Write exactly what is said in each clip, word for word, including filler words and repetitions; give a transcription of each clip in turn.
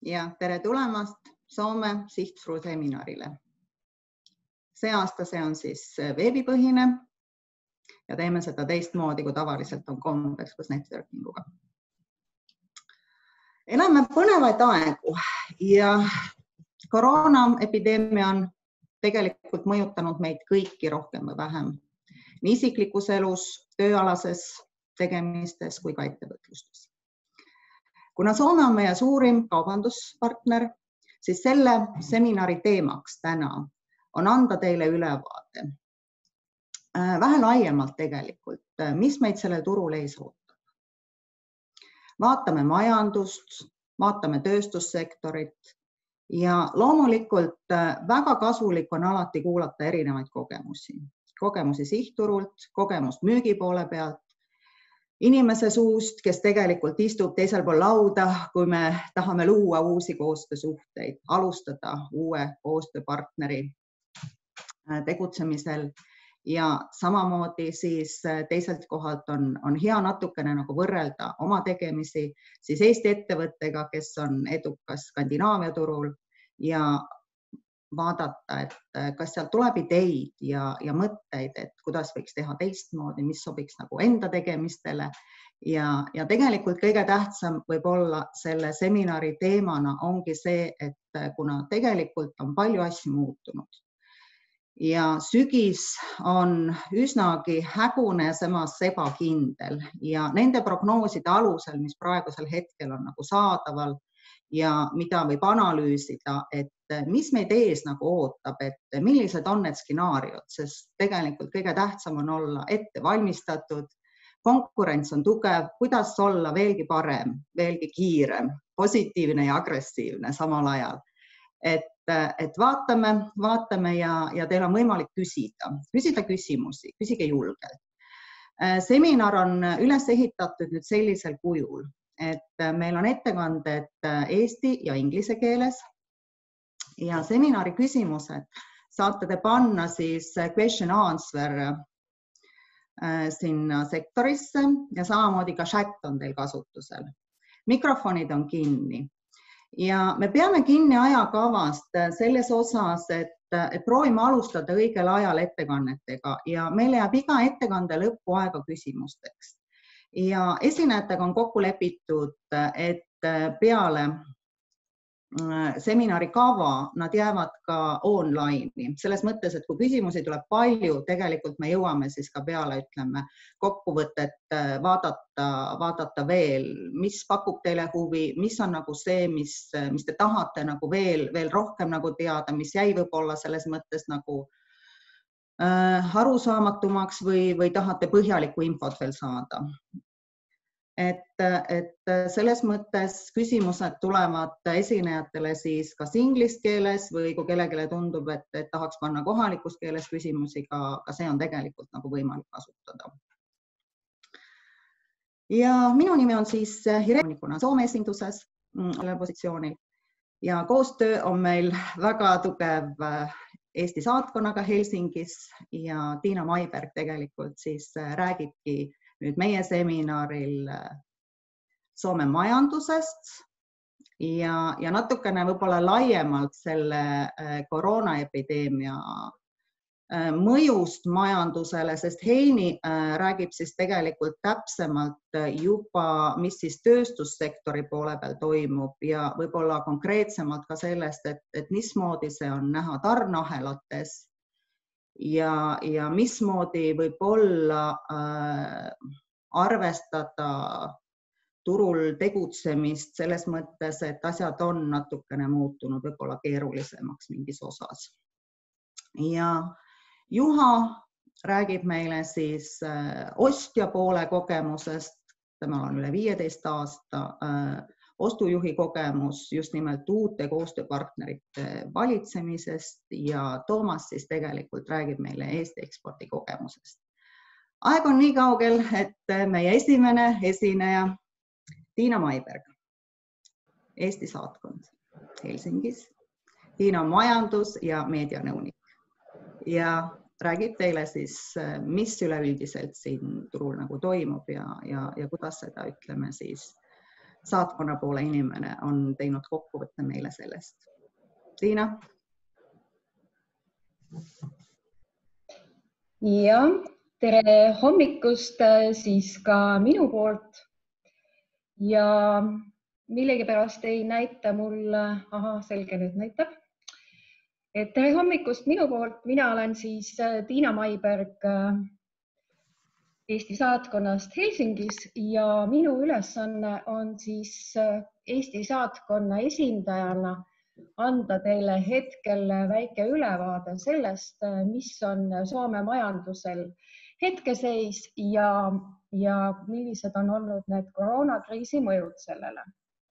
ja tere tulemast Soome Sihtfru seminarile. See aasta see on siis veebipõhine ja teeme seda teistmoodi, kui tavaliselt on kombeks koos networkinguga. Elame põnevaid aegu ja koroonaepideemia on tegelikult mõjutanud meid kõiki rohkem või vähem. Nii isiklikus elus, tööalases tegemistes kui ka ettevõtlustes. Kuna Soome on meie suurim kaubanduspartner, siis selle seminari teemaks täna on anda teile ülevaade. Vähe laiemalt tegelikult, mis meid sellel turul ees ootab. Vaatame majandust, vaatame tööstussektorit ja loomulikult väga kasulik on alati kuulata erinevaid kogemusi. Kogemusi sihtturult, kogemust müügi poole pealt, inimese suust, kes tegelikult istub teisel pool lauda, kui me tahame luua uusi koostöösuhteid, alustada uue koostööpartneri tegutsemisel ja samamoodi siis teiselt kohalt on, on hea natukene nagu võrrelda oma tegemisi siis Eesti ettevõttega, kes on edukas Skandinaavia turul ja vaadata, et kas sealt tuleb ideid ja, ja mõtteid, et kuidas võiks teha teistmoodi, mis sobiks nagu enda tegemistele. Ja, ja tegelikult kõige tähtsam võib olla selle seminari teemana ongi see, et kuna tegelikult on palju asju muutunud ja sügis on üsnagi hägune ja samas ebakindel ja nende prognooside alusel, mis praegusel hetkel on nagu saadaval ja mida võib analüüsida, et mis meid ees nagu ootab, et millised on need stsenaariod, sest tegelikult kõige tähtsam on olla ette valmistatud, konkurents on tugev, kuidas olla veelgi parem, veelgi kiirem, positiivne ja agressiivne samal ajal. Et, et vaatame, vaatame ja, ja teil on võimalik küsida, küsida küsimusi, küsige julgelt. Seminar on üles ehitatud nüüd sellisel kujul, et meil on ettekanded eesti ja inglise keeles ja seminari küsimused saate te panna siis question answer sinna sektorisse ja samamoodi ka chat on teil kasutusel. Mikrofonid on kinni ja me peame kinni ajakavast selles osas, et, et proovime alustada õigel ajal ettekannetega ja meil jääb iga ettekande lõppu aega küsimusteks. Ja esinejatega on kokku lepitud, et peale seminari kava nad jäävad ka online'i. Selles mõttes, et kui küsimusi tuleb palju, tegelikult me jõuame siis ka peale, ütleme, kokkuvõtet vaadata, vaadata veel, mis pakub teile huvi, mis on nagu see, mis, mis te tahate nagu veel, veel rohkem nagu teada, mis jäi võib-olla selles mõttes nagu arusaamatumaks või, või tahate põhjalikku infot veel saada. Et, et selles mõttes küsimused tulevad esinejatele siis kas inglise keeles või kui kellelegi tundub, et, et tahaks panna kohalikus keeles küsimusi, ka, ka see on tegelikult nagu võimalik kasutada. Ja minu nimi on siis Hirenikuna Soome esinduses sellel positsioonil ja koostöö on meil väga tugev Eesti saatkonnaga Helsingis ja Tiina Maiberg tegelikult siis räägibki nüüd meie seminaril Soome majandusest ja, ja natukene võib-olla laiemalt selle koroonaepideemia mõjust majandusele, sest Heini räägib siis tegelikult täpsemalt juba, mis siis tööstussektori poole peal toimub ja võib-olla konkreetsemalt ka sellest, et, et mismoodi see on näha tarneahelates ja, ja mismoodi võib olla äh, arvestada turul tegutsemist selles mõttes, et asjad on natukene muutunud võib-olla keerulisemaks mingis osas. Ja Juha räägib meile siis äh, ostja poole kogemusest, temal on üle viieteist aasta äh, ostujuhi kogemus just nimelt uute koostööpartnerite valitsemisest ja Toomas siis tegelikult räägib meile Eesti ekspordi kogemusest. Aeg on nii kaugel, et meie esimene esineja Tiina Maiberg, Eesti saatkond Helsingis. Tiina on majandus- ja meedianõunik ja räägib teile siis, mis üleüldiselt siin turul nagu toimub ja, ja, ja kuidas seda, ütleme siis, saatkonna poole inimene on teinud kokkuvõtte meile sellest. Tiina? Ja, tere hommikust siis ka minu poolt ja millegipärast ei näita mul, aha, selge nüüd näitab. Et tere hommikust minu poolt, mina olen siis Tiina Maiberg Eesti saatkonnast Helsingis ja minu ülesanne on siis Eesti saatkonna esindajana anda teile hetkel väike ülevaade sellest, mis on Soome majandusel hetkeseis ja, ja millised on olnud need koroonakriisi mõjud sellele.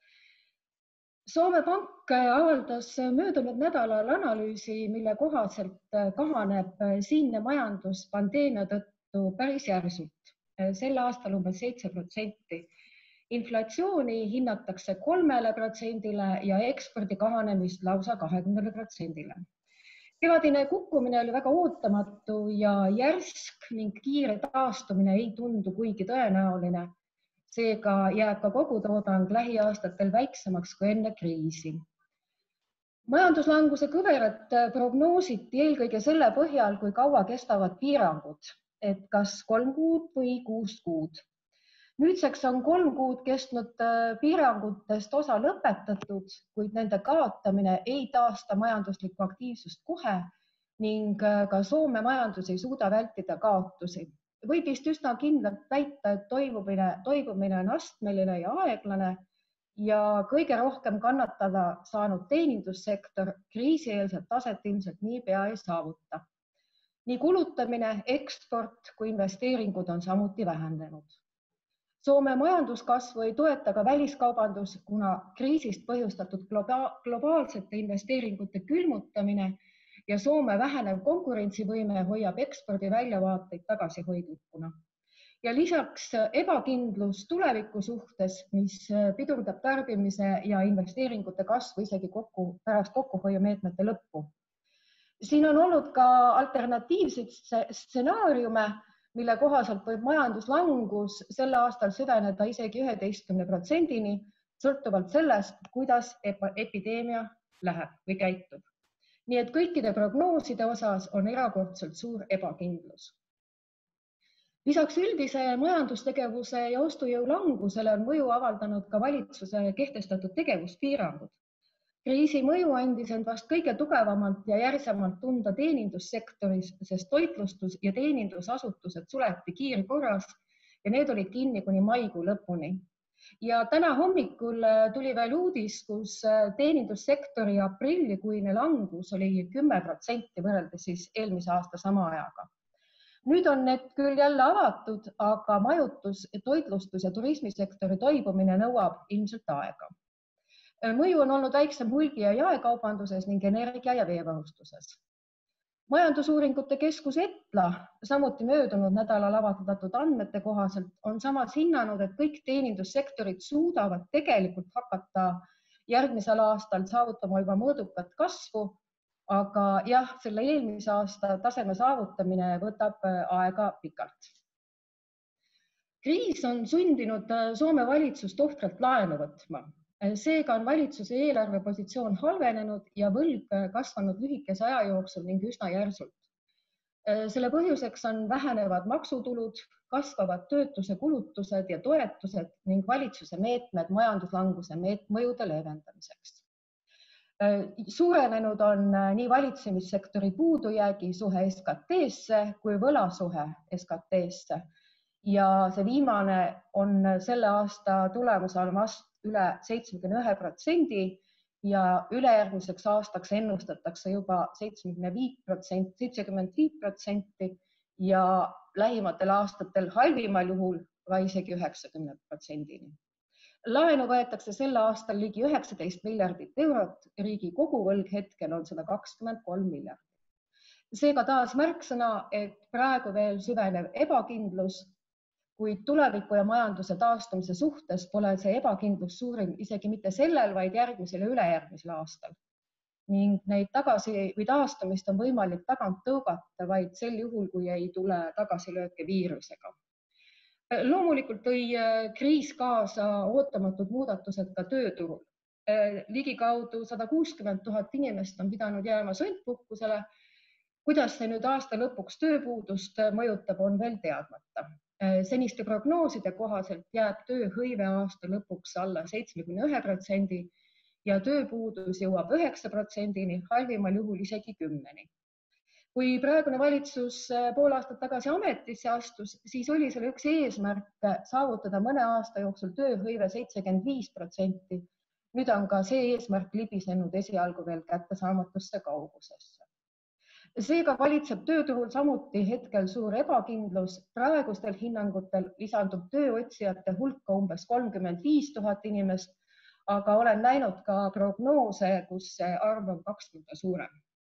Soome Pank avaldas möödunud nädalal analüüsi, mille kohaselt kahaneb siinne majandus pandeemia tõttu päris järsult. Sel aastal umbes seitse protsenti. Inflatsiooni hinnatakse kolmele protsendile ja ekspordi kahanemist lausa kahekümnele protsendile. Kevadine kukkumine oli väga ootamatu ja järsk ning kiire taastumine ei tundu kuigi tõenäoline. Seega jääb ka kogutoodang lähiaastatel väiksemaks kui enne kriisi. Majanduslanguse kõverat prognoositi eelkõige selle põhjal, kui kaua kestavad piirangud, et kas kolm kuud või kuus kuud. Nüüdseks on kolm kuud kestnud piirangutest osa lõpetatud, kuid nende kaotamine ei taasta majanduslikku aktiivsust kohe ning ka Soome majandus ei suuda vältida kaotusi. Võib vist üsna kindlalt väita, et toimumine, toimumine on astmeline ja aeglane ja kõige rohkem kannatada saanud teenindussektor kriisieelset taset ilmselt niipea ei saavuta. Nii kulutamine, eksport kui investeeringud on samuti vähenenud. Soome majanduskasvu ei toeta ka väliskaubandus, kuna kriisist põhjustatud globa- globaalsete investeeringute külmutamine ja Soome vähenev konkurentsivõime hoiab ekspordi väljavaateid tagasihoidlikuna. Ja lisaks ebakindlus tuleviku suhtes, mis pidurdab tarbimise ja investeeringute kasvu isegi kokku, pärast kokkuhoiumeetmete lõppu. Siin on olnud ka alternatiivseid stsenaariume, mille kohaselt võib majanduslangus sel aastal süveneda isegi üheteistkümne protsendini, sõltuvalt sellest, kuidas epideemia läheb või käitub. Nii et kõikide prognooside osas on erakordselt suur ebakindlus. Lisaks üldise majandustegevuse ja ostujõu langusele on mõju avaldanud ka valitsuse kehtestatud tegevuspiirangud. Kriisi mõju andis end vast kõige tugevamalt ja järsemalt tunda teenindussektoris, sest toitlustus- ja teenindusasutused suleti kiirkorras ja need olid kinni kuni maikuu lõpuni. Ja täna hommikul tuli veel uudis, kus teenindussektori aprillikuine langus oli kümme protsenti võrreldes siis eelmise aasta sama ajaga. Nüüd on need küll jälle avatud, aga majutus, toitlustus- ja turismisektori toibumine nõuab ilmselt aega. Mõju on olnud väiksem hulgi- ja jaekaubanduses ning energia- ja veevarustuses. Majandusuuringute keskus Etla, samuti möödunud nädalal avaldatud andmete kohaselt, on samas hinnanud, et kõik teenindussektorid suudavad tegelikult hakata järgmisel aastal saavutama juba mõõdukat kasvu, aga jah, selle eelmise aasta taseme saavutamine võtab aega pikalt. Kriis on sundinud Soome valitsust ohtralt laenu võtma. Seega on valitsuse eelarvepositsioon halvenenud ja võlg kasvanud lühikese aja jooksul ning üsna järsult. Selle põhjuseks on vähenevad maksutulud, kasvavad töötuse kulutused ja toetused ning valitsuse meetmed majanduslanguse mõjude leevendamiseks. Suurenenud on nii valitsemissektori puudujäägi suhe S K T-sse kui võlasuhe S K T-sse ja see viimane on selle aasta tulemusel vast üle seitsekümmend ühe protsendi ja ülejärgmiseks aastaks ennustatakse juba seitsekümmend viis protsenti ja lähimatel aastatel halvimal juhul ka isegi üheksakümne protsendini. Laenu võetakse sel aastal ligi üheksateist miljardit eurot, riigi koguvõlg hetkel on sada kakskümmend kolm miljardit. Seega taas märksõna, et praegu veel süvenev ebakindlus, kuid tuleviku ja majanduse taastumise suhtes pole see ebakindlus suurim isegi mitte sellel, vaid järgmisel ja ülejärgmisel aastal. Ning neid tagasi või taastumist on võimalik tagant tõugata vaid sel juhul, kui ei tule tagasilööke viirusega. Loomulikult tõi kriis kaasa ootamatud muudatused ka tööturul. Ligikaudu sada kuuskümmend tuhat inimest on pidanud jääma sundpuhkusele. Kuidas see nüüd aasta lõpuks tööpuudust mõjutab, on veel teadmata. Seniste prognooside kohaselt jääb tööhõive aasta lõpuks alla seitsmekümne ühe protsendi ja tööpuudus jõuab üheksa protsendini, halvimal juhul isegi kümneni. Kui praegune valitsus pool aastat tagasi ametisse astus, siis oli selle üks eesmärk saavutada mõne aasta jooksul tööhõive seitsekümmend viis protsenti. Nüüd on ka see eesmärk libisenud esialgu veel kättesaamatusse kaugusesse. Seega valitseb tööturul samuti hetkel suur ebakindlus. Praegustel hinnangutel lisandub tööotsijate hulka umbes kolmkümmend viis tuhat inimest, aga olen näinud ka prognoose, kus see arv on kaks korda suurem.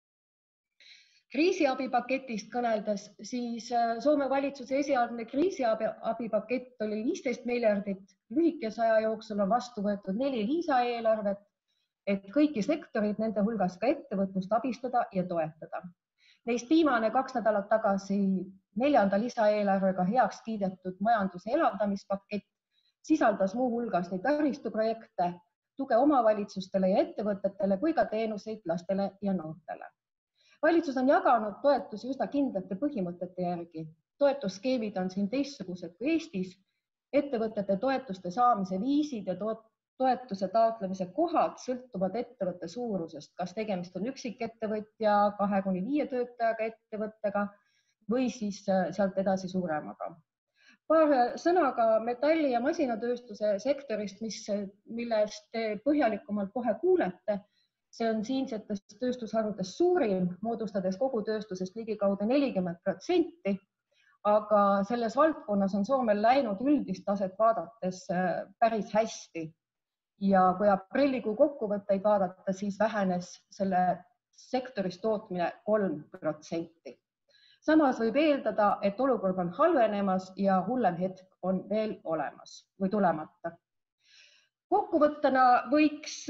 Kriisiabipaketist kõneldes, siis Soome valitsuse esialgne kriisiabipakett oli viisteist miljardit. Lühikese aja jooksul on vastu võetud neli lisaeelarvet, et kõiki sektorid, nende hulgas ka ettevõtlust abistada ja toetada. Neist viimane kaks nädalat tagasi neljanda lisaeelarvega heaks kiidetud majanduse elavdamispakett sisaldas muu hulgas nii taristuprojekte, tuge omavalitsustele ja ettevõtetele kui ka teenuseid lastele ja noortele. Valitsus on jaganud toetusi üsna kindlate põhimõtete järgi. Toetusskeemid on siin teistsugused kui Eestis. Ettevõtete toetuste saamise viisid ja toetuse taotlemise kohad sõltuvad ettevõtte suurusest, kas tegemist on üksikettevõtja, kahe kuni viie töötajaga ettevõttega või siis sealt edasi suuremaga. Paar sõnaga metalli- ja masinatööstuse sektorist, mis, millest te põhjalikumalt kohe kuulete. See on siinsetest tööstusharudest suurim, moodustades kogu tööstusest ligikaudu nelikümmend protsenti, aga selles valdkonnas on Soomel läinud üldist taset vaadates päris hästi. Ja kui aprillikuu kokkuvõtteid vaadata, siis vähenes selle sektoris tootmine kolm protsenti. Samas võib eeldada, et olukord on halvenemas ja hullem hetk on veel olemas või tulemata. Kokkuvõttena võiks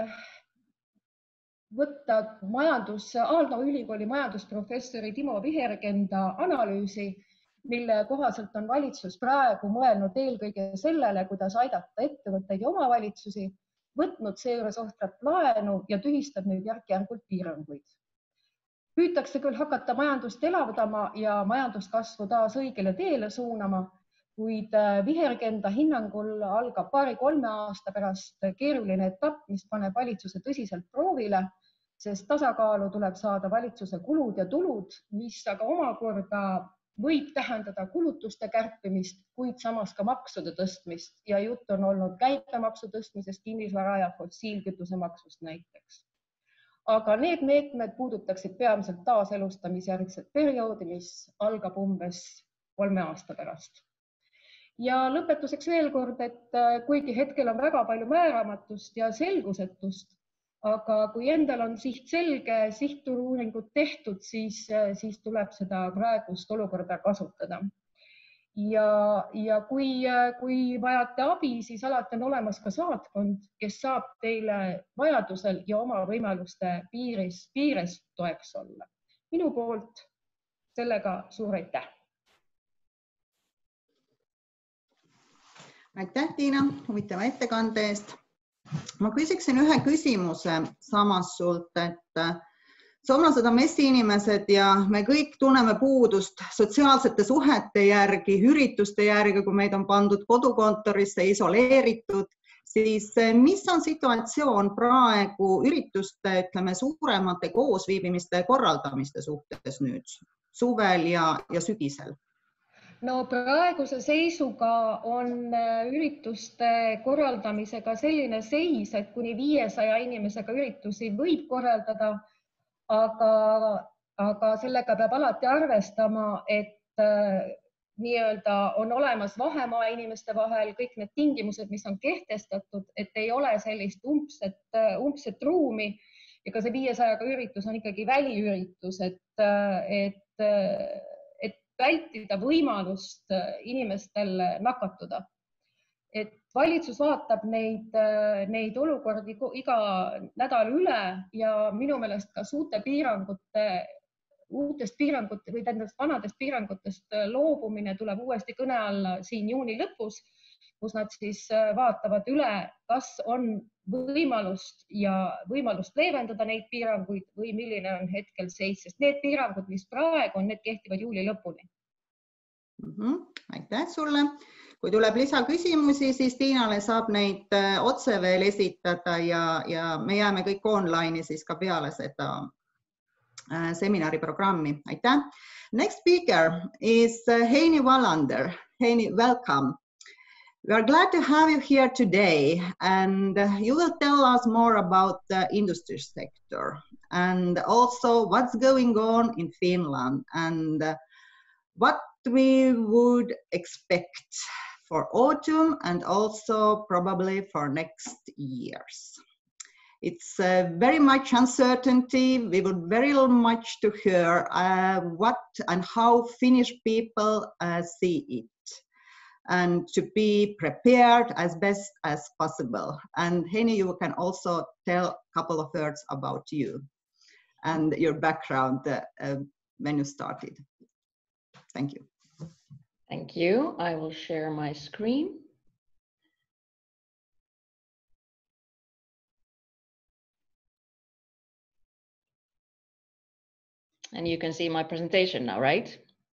võtta majandus, Aalto ülikooli majandusprofessori Timo Viherkenda analüüsi, mille kohaselt on valitsus praegu mõelnud eelkõige sellele, kuidas aidata ettevõtteid ja omavalitsusi, võtnud seejuures ohtralt laenu ja tühistab nüüd järk-järgult piiranguid. Püütakse küll hakata majandust elavdama ja majanduskasvu taas õigele teele suunama, kuid Viherkenda hinnangul algab paari-kolme aasta pärast keeruline etapp, mis paneb valitsuse tõsiselt proovile, sest tasakaalu tuleb saada valitsuse kulud ja tulud, mis aga omakorda võib tähendada kulutuste kärpimist, kuid samas ka maksude tõstmist ja jutt on olnud käibemaksu tõstmisest, kinnisvara ja fossiilkütuse maksust näiteks. Aga need meetmed puudutaksid peamiselt taaselustamisjärgset perioodi, mis algab umbes kolme aasta pärast. Ja lõpetuseks veel kord, et kuigi hetkel on väga palju määramatust ja selgusetust, aga kui endal on siht selge, sihtturu-uuringud tehtud, siis, siis tuleb seda praegust olukorda kasutada. Ja, ja kui, kui vajate abi, siis alati on olemas ka saatkond, kes saab teile vajadusel ja oma võimaluste piiris, piires toeks olla. Minu poolt sellega suur aitäh! Aitäh, Tiina, huvitava ettekande eest. Ma küsiksin ühe küsimuse samas sult, et soomlased on messiinimesed ja me kõik tunneme puudust sotsiaalsete suhete järgi, ürituste järgi, kui meid on pandud kodukontorisse, isoleeritud, siis mis on situatsioon praegu ürituste, ütleme, suuremate koosviibimiste korraldamiste suhtes nüüd, suvel ja, ja sügisel? No praeguse seisuga on ürituste korraldamisega selline seis, et kuni viiesaja inimesega üritusi võib korraldada, aga, aga sellega peab alati arvestama, et nii-öelda on olemas vahemaa inimeste vahel kõik need tingimused, mis on kehtestatud, et ei ole sellist umbset, umbset ruumi ja ka see viiesajaga üritus on ikkagi väliüritus, et, et vältida võimalust inimestel nakatuda. Et valitsus vaatab neid, neid olukordi iga nädal üle ja minu meelest ka suurte piirangute uutest piirangute või tähendab vanadest piirangutest loobumine tuleb uuesti kõne alla siin juuni lõpus, kus nad siis vaatavad üle, kas on võimalust ja võimalust leevendada neid piiranguid või milline on hetkel seis, sest need piirangud, mis praegu on, need kehtivad juuli lõpuni. Mm-hmm. Aitäh sulle. Kui tuleb lisaküsimusi, siis Tiinale saab neid otse veel esitada ja, ja me jääme kõik online'i siis ka peale seda seminari programmi. Aitäh. Next speaker is Heini Wallander. Heini, welcome. We are glad to have you here today, and you will tell us more about the industry sector and also what's going on in Finland and what we would expect for autumn and also probably for next years. It's uh, very much uncertainty. We would very much to hear uh, what and how Finnish people uh, see it and to be prepared as best as possible. And Heini, you can also tell a couple of words about you and your background uh, uh, when you started. Thank you. Thank you. I will share my screen. And you can see my presentation now, right?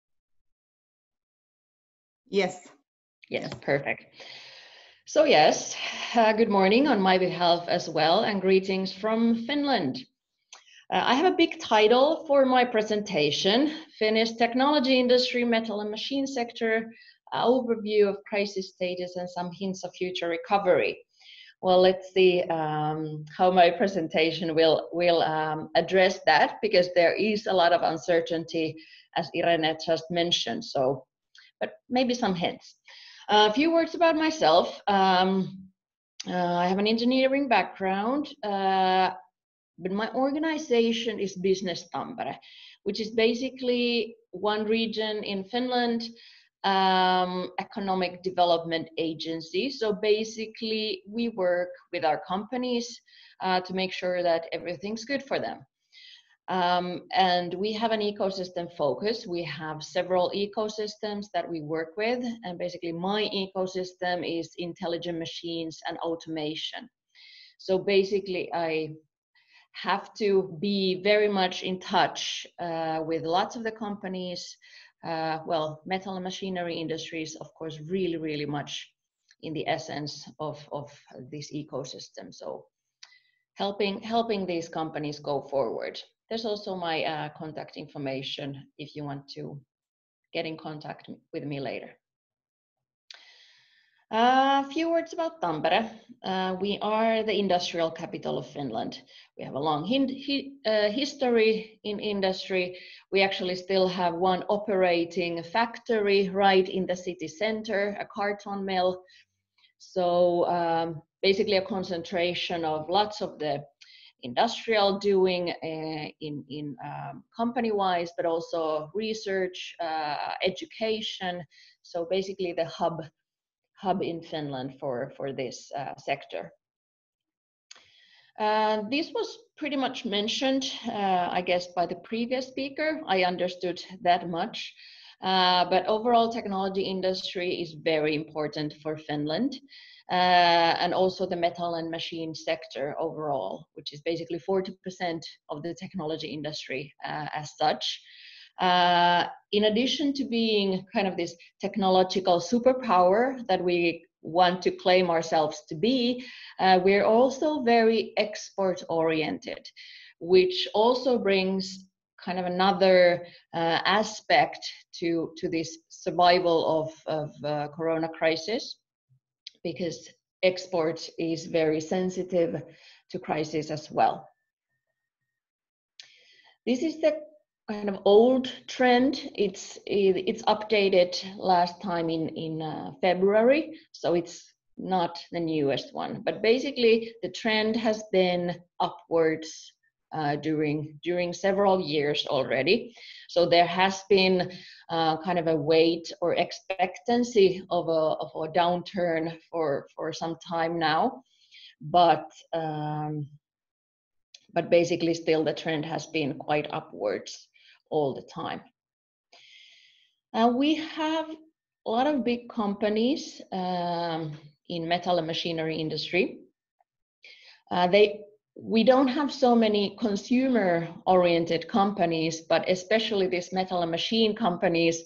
Yes. Yes, perfect. So yes, uh, good morning on my behalf as well, and greetings from Finland. Uh, I have a big title for my presentation, Finnish technology industry, metal and machine sector, uh, overview of crisis stages and some hints of future recovery. Well, let's see um, how my presentation will, will um, address that, because there is a lot of uncertainty, as Irene just mentioned, so, but maybe some hints. Uh, a few words about myself. Um, uh, I have an engineering background, uh, but my organization is Business Tampere, which is basically one region in Finland, um, economic development agency. So basically we work with our companies uh, to make sure that everything's good for them. Um, and we have an ecosystem focus. We have several ecosystems that we work with. And basically my ecosystem is intelligent machines and automation. So basically I have to be very much in touch uh, with lots of the companies. Uh, well, metal and machinery industries, of course, really, really much in the essence of, of this ecosystem. So helping, helping these companies go forward. There's also my uh, contact information if you want to get in contact with me later. A uh, few words about Tampere. Uh, we are the industrial capital of Finland. We have a long hi uh, history in industry. We actually still have one operating factory right in the city center, a carton mill. So um, basically a concentration of lots of the industrial doing uh, in, in um, company-wise, but also research, uh, education. So basically the hub hub in Finland for, for this uh, sector. Uh, this was pretty much mentioned, uh, I guess, by the previous speaker. I understood that much. Uh, but overall technology industry is very important for Finland. Uh, and also the metal and machine sector overall, which is basically forty percent of the technology industry uh, as such. Uh, in addition to being kind of this technological superpower that we want to claim ourselves to be, uh, we're also very export oriented, which also brings kind of another uh, aspect to, to this survival of, of uh, Corona crisis, because export is very sensitive to crisis as well. This is the kind of old trend. It's it's updated last time in in uh, February, so it's not the newest one. But basically, the trend has been upwards uh, during during several years already. So there has been uh, kind of a wait or expectancy of a of a downturn for for some time now, but. Um, But basically still the trend has been quite upwards all the time. Uh, we have a lot of big companies um, in metal and machinery industry. Uh, they, we don't have so many consumer-oriented companies, but especially these metal and machine companies,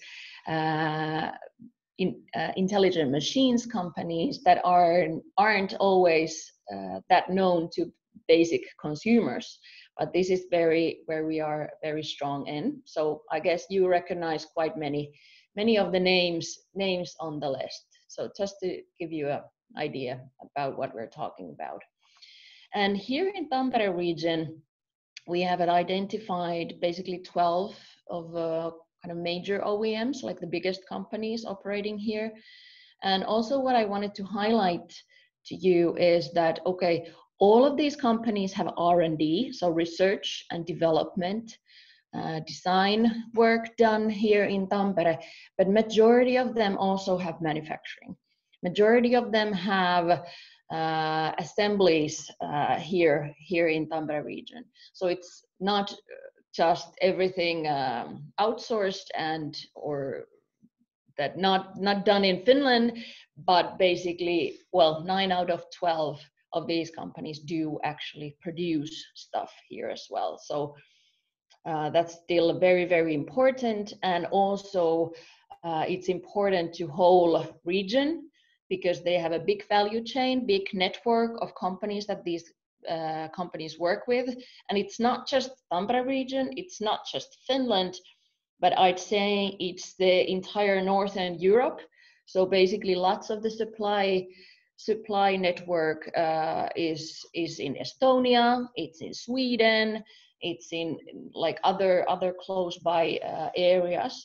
uh, in, uh, intelligent machines companies that are, aren't always uh, that known to basic consumers. But this is very where we are very strong in. So I guess you recognize quite many, many of the names names on the list. So just to give you an idea about what we're talking about. And here in Tampere region, we have identified basically twelve of uh, kind of major O E Ms, like the biggest companies operating here. And also what I wanted to highlight to you is that, okay, all of these companies have R and D, so research and development, uh, design work done here in Tampere, but majority of them also have manufacturing. Majority of them have uh, assemblies uh, here, here in Tampere region. So it's not just everything um, outsourced and or that not, not done in Finland, but basically, well, nine out of twelve of these companies do actually produce stuff here as well. So uh, that's still very, very important. And also uh, it's important to whole region because they have a big value chain, big network of companies that these uh, companies work with. And it's not just Tampere region, it's not just Finland, but I'd say it's the entire Northern Europe. So basically lots of the supply supply network uh, is, is in Estonia, it's in Sweden, it's in like other, other close by uh, areas.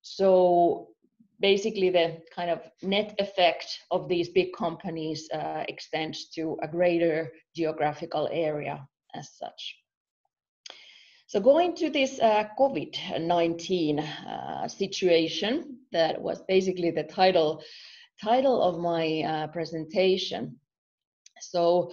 So basically the kind of net effect of these big companies uh, extends to a greater geographical area as such. So going to this uh, COVID nineteen uh, situation, that was basically the title, title of my uh, presentation. So,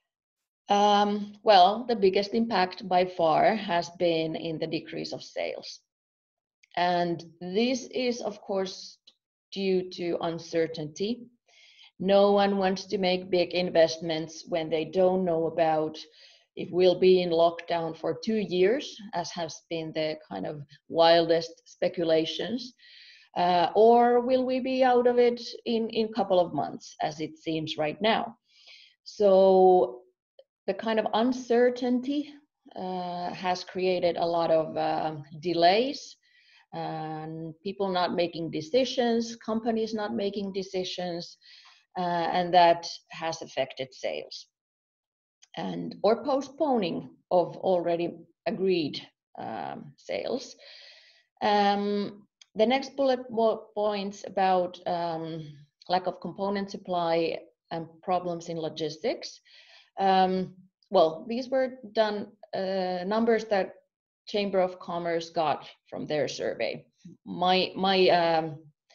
um, well, the biggest impact by far has been in the decrease of sales. And this is, of course, due to uncertainty. No one wants to make big investments when they don't know about if we'll be in lockdown for two years, as has been the kind of wildest speculations, uh, or will we be out of it in in a couple of months, as it seems right now. So the kind of uncertainty uh, has created a lot of uh, delays, and people not making decisions, companies not making decisions, uh, and that has affected sales. And or postponing of already agreed um, sales. Um, the next bullet points about um, lack of component supply and problems in logistics. Um, well, these were done uh, numbers that Chamber of Commerce got from their survey. My my um,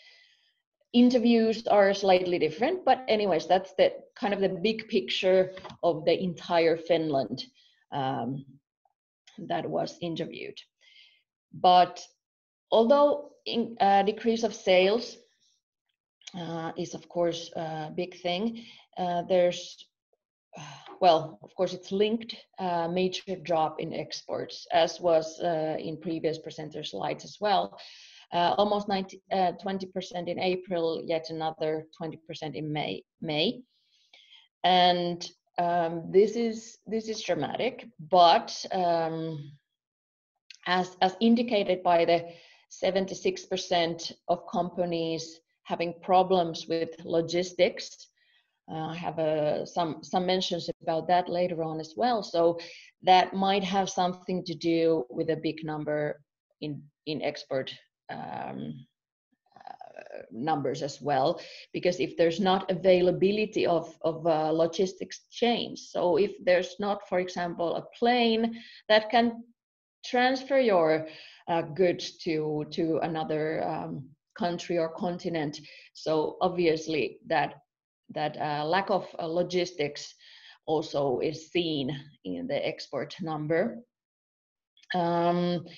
interviews are slightly different, but anyways, that's the kind of the big picture of the entire Finland um, that was interviewed. But although in, uh, decrease of sales uh, is of course a big thing, uh, there's, well, of course it's linked uh, major drop in exports, as was uh, in previous presenter slides as well. Uh, almost ninety, uh, twenty percent in April, yet another twenty percent in May. May. And um, this is this is dramatic, but um, as, as indicated by the seventy-six percent of companies having problems with logistics, uh, I have uh, some, some mentions about that later on as well. So that might have something to do with a big number in, in export Um, uh, numbers as well, because if there's not availability of, of uh, logistics chains, so if there's not, for example, a plane that can transfer your uh, goods to, to another um, country or continent, so obviously that, that uh, lack of uh, logistics also is seen in the export number. Um,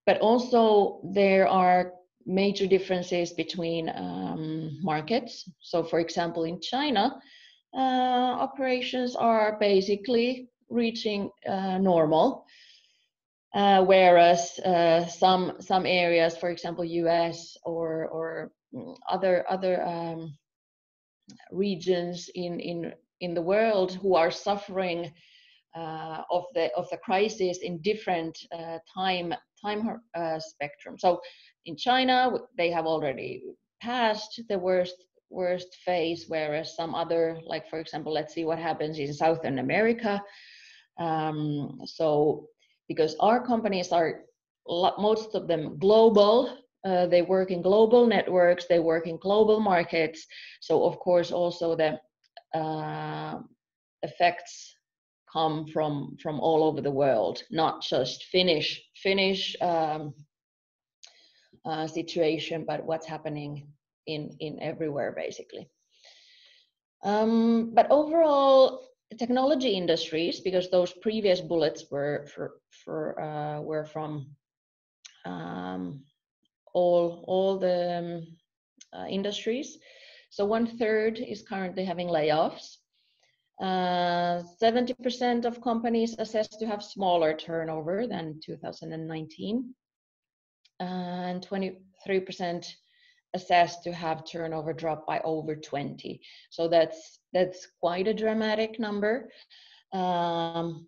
but also there are major differences between um, markets. So for example, in China, uh, operations are basically reaching uh, normal, uh, whereas uh, some some areas, for example, U S or or other other um, regions in in in the world who are suffering uh, of the of the crisis in different uh, time time uh, spectrum. So in China, they have already passed the worst worst phase, whereas some other, like for example, let's see what happens in Southern America. Um, so because our companies are most of them global, uh, they work in global networks, they work in global markets. So of course also the uh, effects come from from all over the world, not just Finnish Finnish um, uh, situation, but what's happening in in everywhere basically. Um, but overall, technology industries, because those previous bullets were for for uh, were from um, all all the um, uh, industries. So one third is currently having layoffs. seventy percent uh, of companies assessed to have smaller turnover than two thousand nineteen, and twenty-three percent assessed to have turnover drop by over twenty. So that's that's quite a dramatic number. Um,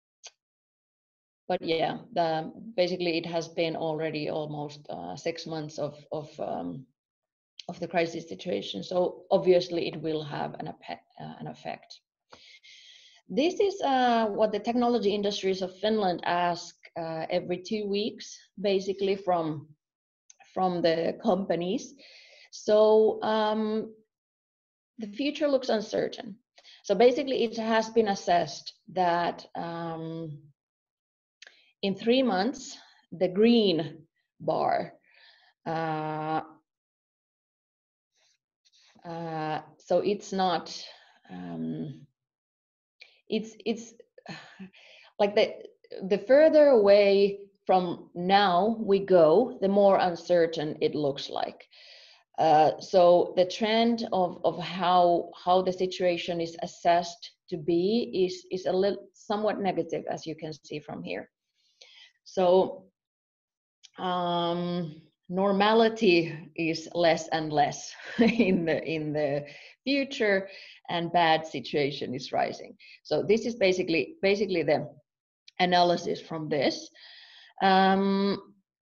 but yeah, the, basically it has been already almost uh, six months of of um, of the crisis situation. So obviously it will have an, uh, an effect. This is uh, what the technology industries of Finland ask uh, every two weeks, basically from from the companies. So um, the future looks uncertain. So basically it has been assessed that um, in three months, the green bar, uh, uh, so it's not, um, it's, it's like the, the further away from now we go, the more uncertain it looks like. Uh, so the trend of, of how how the situation is assessed to be is is a little somewhat negative, as you can see from here. So um, normality is less and less in the in the future, and bad situation is rising. So this is basically basically the analysis from this. Um,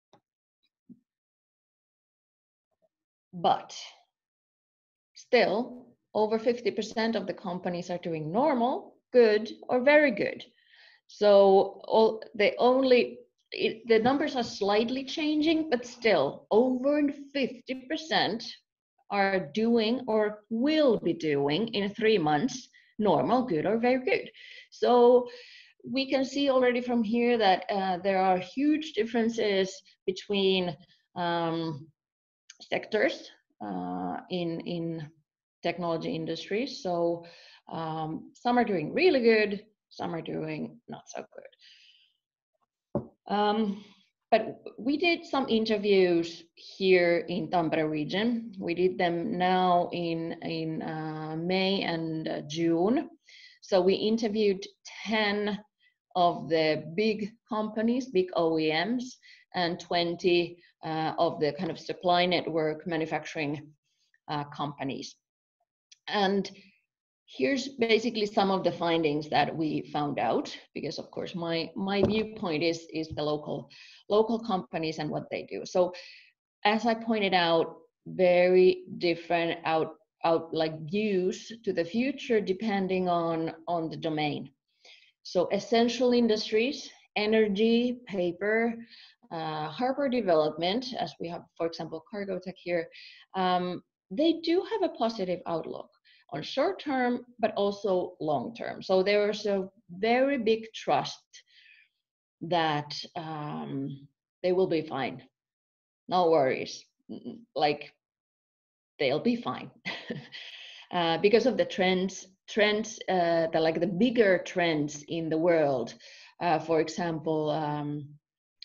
but still, over fifty percent of the companies are doing normal, good, or very good. So all, they only, it, the numbers are slightly changing, but still over fifty percent are doing or will be doing in three months normal, good, or very good. So we can see already from here that uh, there are huge differences between um, sectors uh, in in technology industries. So um, some are doing really good, some are doing not so good. Um, but we did some interviews here in Tampere region. We did them now in in uh, May and uh, June. So we interviewed ten of the big companies, big O E Ms, and twenty uh, of the kind of supply network manufacturing uh, companies. And here's basically some of the findings that we found out, because of course my my viewpoint is is the local local companies and what they do. So as I pointed out, very different out out like views to the future depending on on the domain. So essential industries, energy, paper, uh, harbor development, as we have, for example, Cargotec here, um, they do have a positive outlook on short term, but also long term. So there is a very big trust that um, they will be fine. No worries, like they'll be fine. uh, because of the trends, trends, uh, the like the bigger trends in the world. Uh, for example, um,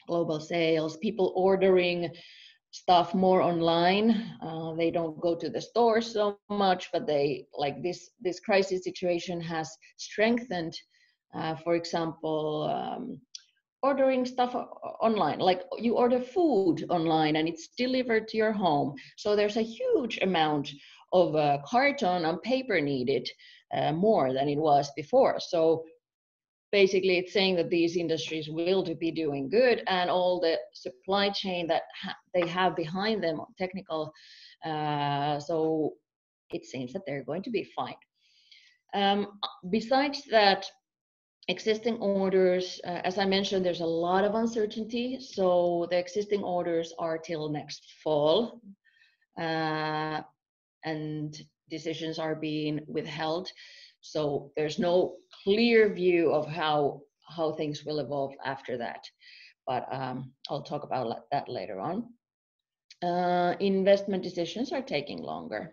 global sales, people ordering stuff more online. Uh, they don't go to the store so much, but they like this this crisis situation has strengthened, uh, for example, um, ordering stuff online, like you order food online and it's delivered to your home. So there's a huge amount of uh, carton and paper needed, uh, more than it was before. So basically it's saying that these industries will be doing good, and all the supply chain that ha they have behind them, technical, uh, so it seems that they're going to be fine. Um, besides that, existing orders, uh, as I mentioned, there's a lot of uncertainty, so the existing orders are till next fall, uh, and decisions are being withheld. So there's no clear view of how how things will evolve after that, but um, I'll talk about that later on. Uh, investment decisions are taking longer,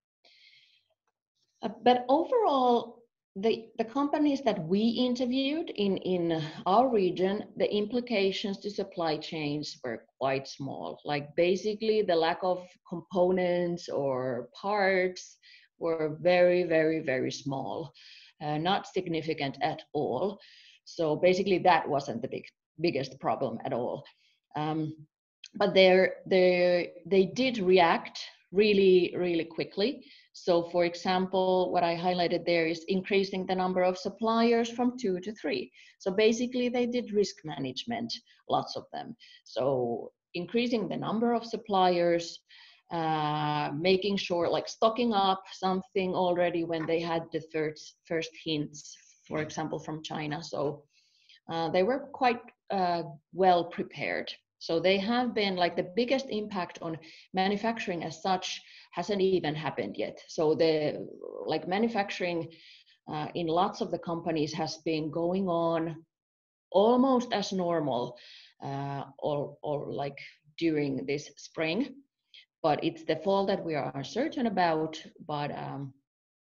uh, but overall, the the companies that we interviewed in in our region, the implications to supply chains were quite small. Like basically, the lack of components or parts were very, very, very small. Uh, not significant at all. So basically that wasn't the big, biggest problem at all. Um, but they're, they're, they did react really, really quickly. So for example, what I highlighted there is increasing the number of suppliers from two to three. So basically they did risk management, lots of them. So increasing the number of suppliers, Uh, making sure, like stocking up something already when they had the first first hints, for example, from China. So uh, they were quite uh, well prepared. So they have been like the biggest impact on manufacturing as such hasn't even happened yet. So the like manufacturing uh, in lots of the companies has been going on almost as normal, uh, or or like during this spring. But it's the fall that we are uncertain about, but um,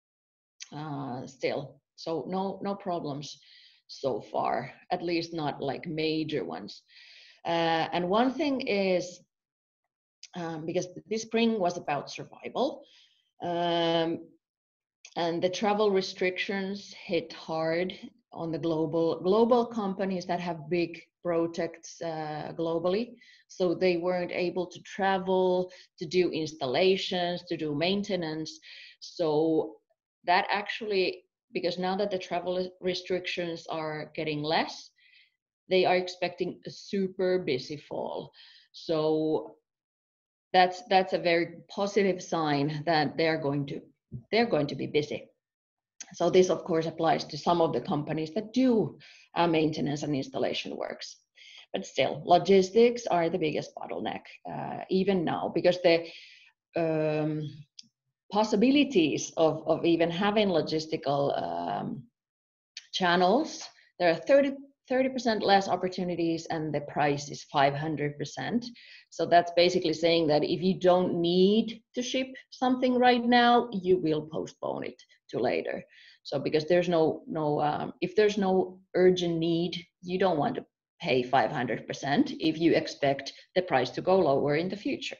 uh, still, so no no problems so far, at least not like major ones. Uh, and one thing is, um, because this spring was about survival, um, and the travel restrictions hit hard on the global global companies that have big projects uh, globally. So they weren't able to travel, to do installations, to do maintenance. So that actually, because now that the travel restrictions are getting less, they are expecting a super busy fall. So that's that's a very positive sign that they're going to they're going to be busy. So this, of course, applies to some of the companies that do uh, maintenance and installation works. But still, logistics are the biggest bottleneck, uh, even now, because the um, possibilities of, of even having logistical um, channels, there are thirty percent less opportunities and the price is five hundred percent. So that's basically saying that if you don't need to ship something right now, you will postpone it to later. So because there's no, no um, if there's no urgent need, you don't want to pay five hundred percent if you expect the price to go lower in the future.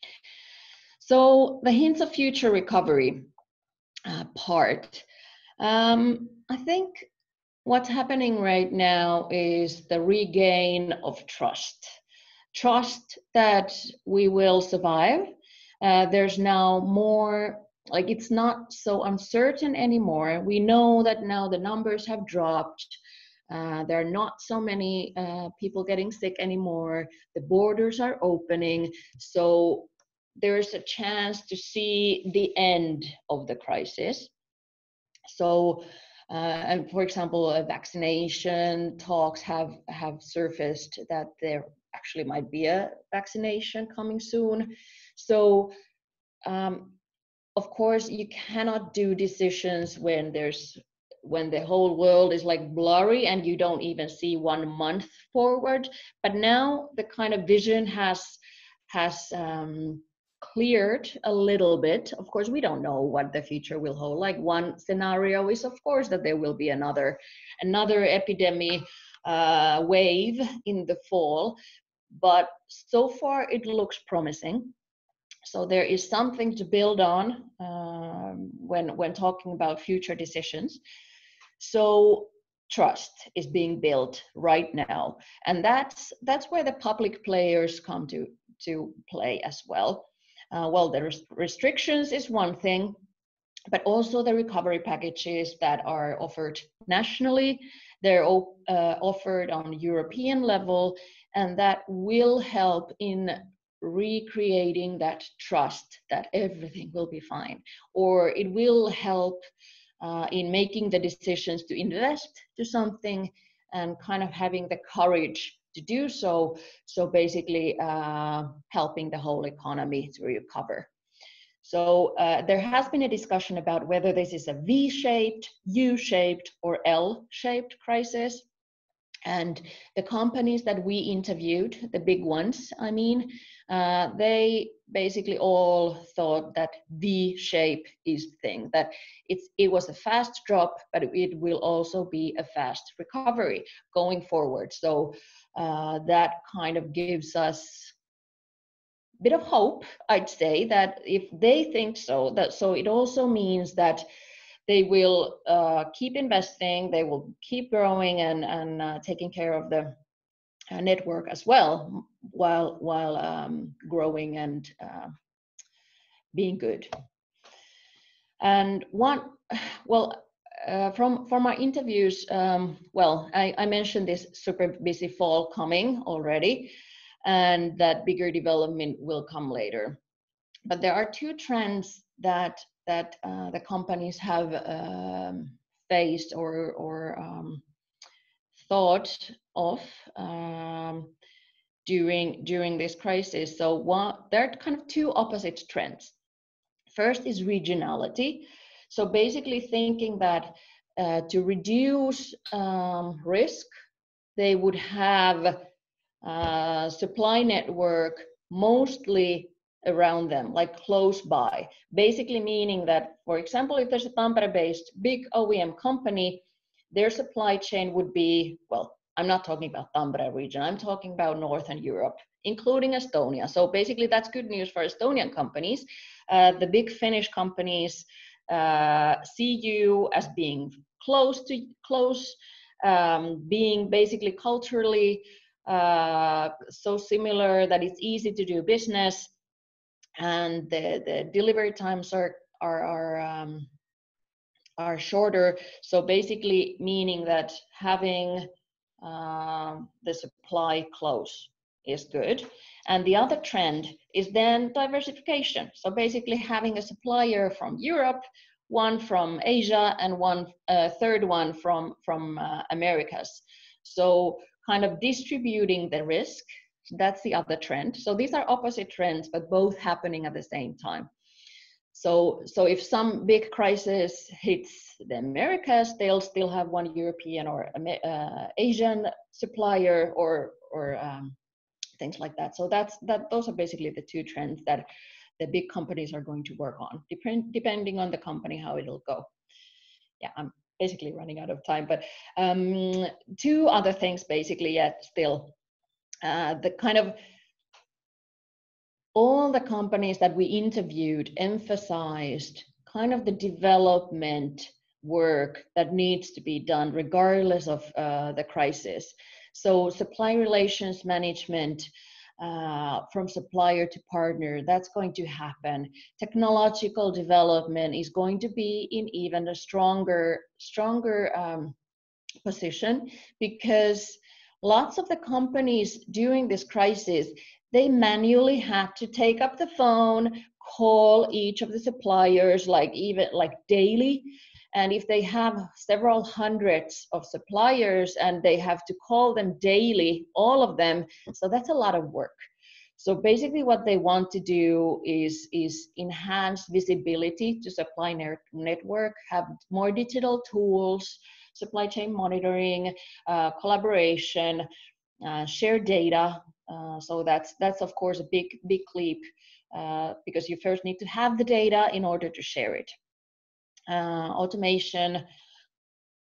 So the hints of future recovery uh, part, um, I think what's happening right now is the regain of trust. Trust that we will survive. Uh, there's now more, like it's not so uncertain anymore. We know that now the numbers have dropped. Uh, there are not so many uh, people getting sick anymore. The borders are opening. So there's a chance to see the end of the crisis. So, uh, and for example, uh, vaccination talks have, have surfaced that there actually might be a vaccination coming soon. So, um, of course, you cannot do decisions when there's when the whole world is like blurry and you don't even see one month forward. But now the kind of vision has has um, cleared a little bit. Of course, we don't know what the future will hold. Like one scenario is, of course, that there will be another another epidemic uh, wave in the fall, but so far it looks promising. So there is something to build on um, when, when talking about future decisions. So trust is being built right now. And that's, that's where the public players come to, to play as well. Uh, well, the res restrictions is one thing, but also the recovery packages that are offered nationally, they're uh, offered on European level, and that will help in recreating that trust that everything will be fine, or it will help uh, in making the decisions to invest to something and kind of having the courage to do so. So basically uh, helping the whole economy to recover. So uh, there has been a discussion about whether this is a V-shaped, U-shaped, or L-shaped crisis. And the companies that we interviewed, the big ones, I mean, uh, they basically all thought that V-shape is the thing, that it's, it was a fast drop, but it will also be a fast recovery going forward. So uh, that kind of gives us a bit of hope, I'd say, that if they think so, that so it also means that they will uh, keep investing, they will keep growing and, and uh, taking care of the uh, network as well, while, while um, growing and uh, being good. And one, well, uh, from, from our interviews, um, well, I, I mentioned this super busy fall coming already, and that bigger development will come later. But there are two trends that that uh, the companies have um, faced or, or um, thought of um, during, during this crisis. So one, there are kind of two opposite trends. First is regionality. So basically thinking that uh, to reduce um, risk, they would have a supply network mostly around them, like close by. Basically meaning that, for example, if there's a Tampere-based big O E M company, their supply chain would be, well, I'm not talking about Tampere region, I'm talking about Northern Europe, including Estonia. So basically that's good news for Estonian companies. Uh, the big Finnish companies uh, see you as being close to close, um, being basically culturally uh, so similar that it's easy to do business, and the, the delivery times are are are, um, are shorter. So basically meaning that having uh, the supply close is good. And the other trend is then diversification. So basically having a supplier from Europe, one from Asia, and one uh, third one from from uh, Americas. So kind of distributing the risk. That's the other trend. So these are opposite trends, but both happening at the same time. So, so if some big crisis hits the Americas, they'll still have one European or uh, Asian supplier or or um, things like that. So that's that. Those are basically the two trends that the big companies are going to work on, depend, depending on the company how it'll go. Yeah, I'm basically running out of time, but um, two other things basically yet still. Uh, the kind of all the companies that we interviewed emphasized kind of the development work that needs to be done regardless of uh, the crisis. So supply relations management uh, from supplier to partner, that's going to happen. Technological development is going to be in even a stronger, stronger um, position, because lots of the companies during this crisis, they manually had to take up the phone, call each of the suppliers, like even like daily. And if they have several hundreds of suppliers and they have to call them daily, all of them, so that's a lot of work. So basically what they want to do is, is enhance visibility to supply network, have more digital tools, supply chain monitoring, uh, collaboration, uh, share data. Uh, so that's, that's of course a big, big leap uh, because you first need to have the data in order to share it. Uh, automation,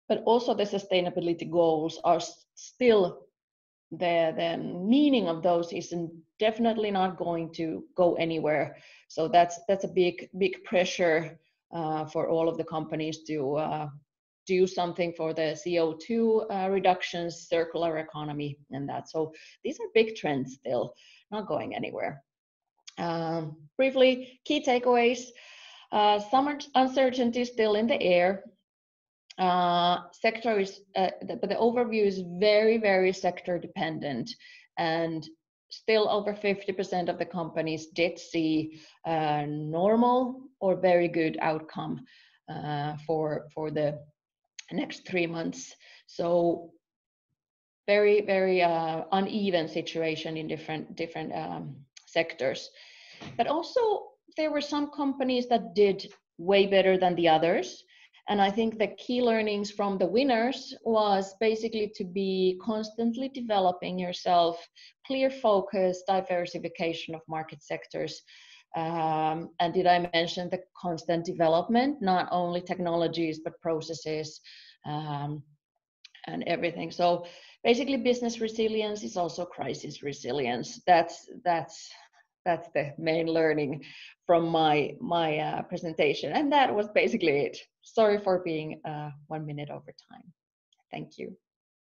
but also the sustainability goals are still, the, the meaning of those is definitely not going to go anywhere. So that's, that's a big, big pressure uh, for all of the companies to uh, do something for the C O two uh, reductions, circular economy, and that. So these are big trends still, not going anywhere. Um, briefly, key takeaways. Uh, some uncertainty still in the air. Uh, sector is, uh, the, but the overview is very, very sector dependent, and still over fifty percent of the companies did see a normal or very good outcome uh, for, for the next three months. So very, very uh, uneven situation in different, different um, sectors. But also there were some companies that did way better than the others. And I think the key learnings from the winners was basically to be constantly developing yourself, clear focus, diversification of market sectors. Um, and did I mention the constant development, not only technologies, but processes um, and everything. So basically business resilience is also crisis resilience. That's, that's, that's the main learning from my, my uh, presentation. And that was basically it. Sorry for being uh, one minute over time. Thank you.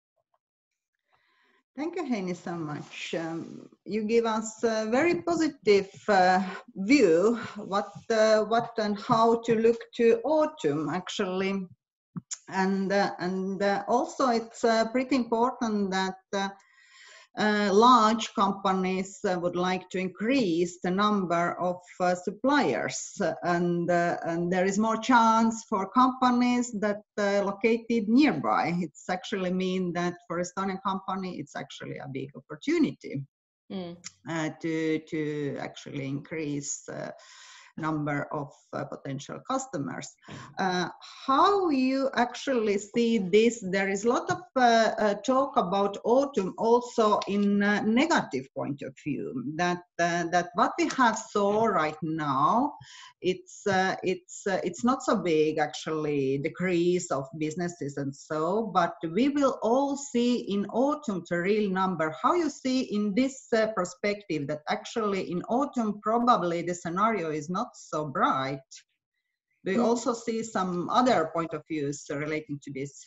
Thank you, Heini, so much. Um, you give us a very positive uh, view what, uh, what and how to look to autumn, actually. And, uh, and uh, also it's uh, pretty important that uh, uh, large companies uh, would like to increase the number of uh, suppliers, and, uh, and there is more chance for companies that uh, located nearby. It's actually mean that for Estonian company, it's actually a big opportunity mm. uh, to, to actually increase uh, number of uh, potential customers. Uh, how you actually see this? There is a lot of uh, uh, talk about autumn also in a negative point of view, that uh, that what we have saw right now, it's uh, it's uh, it's not so big actually decrease of businesses and so, but we will all see in autumn the real number. How you see in this uh, perspective that actually in autumn probably the scenario is not so bright? Do you mm. also see some other point of views relating to this?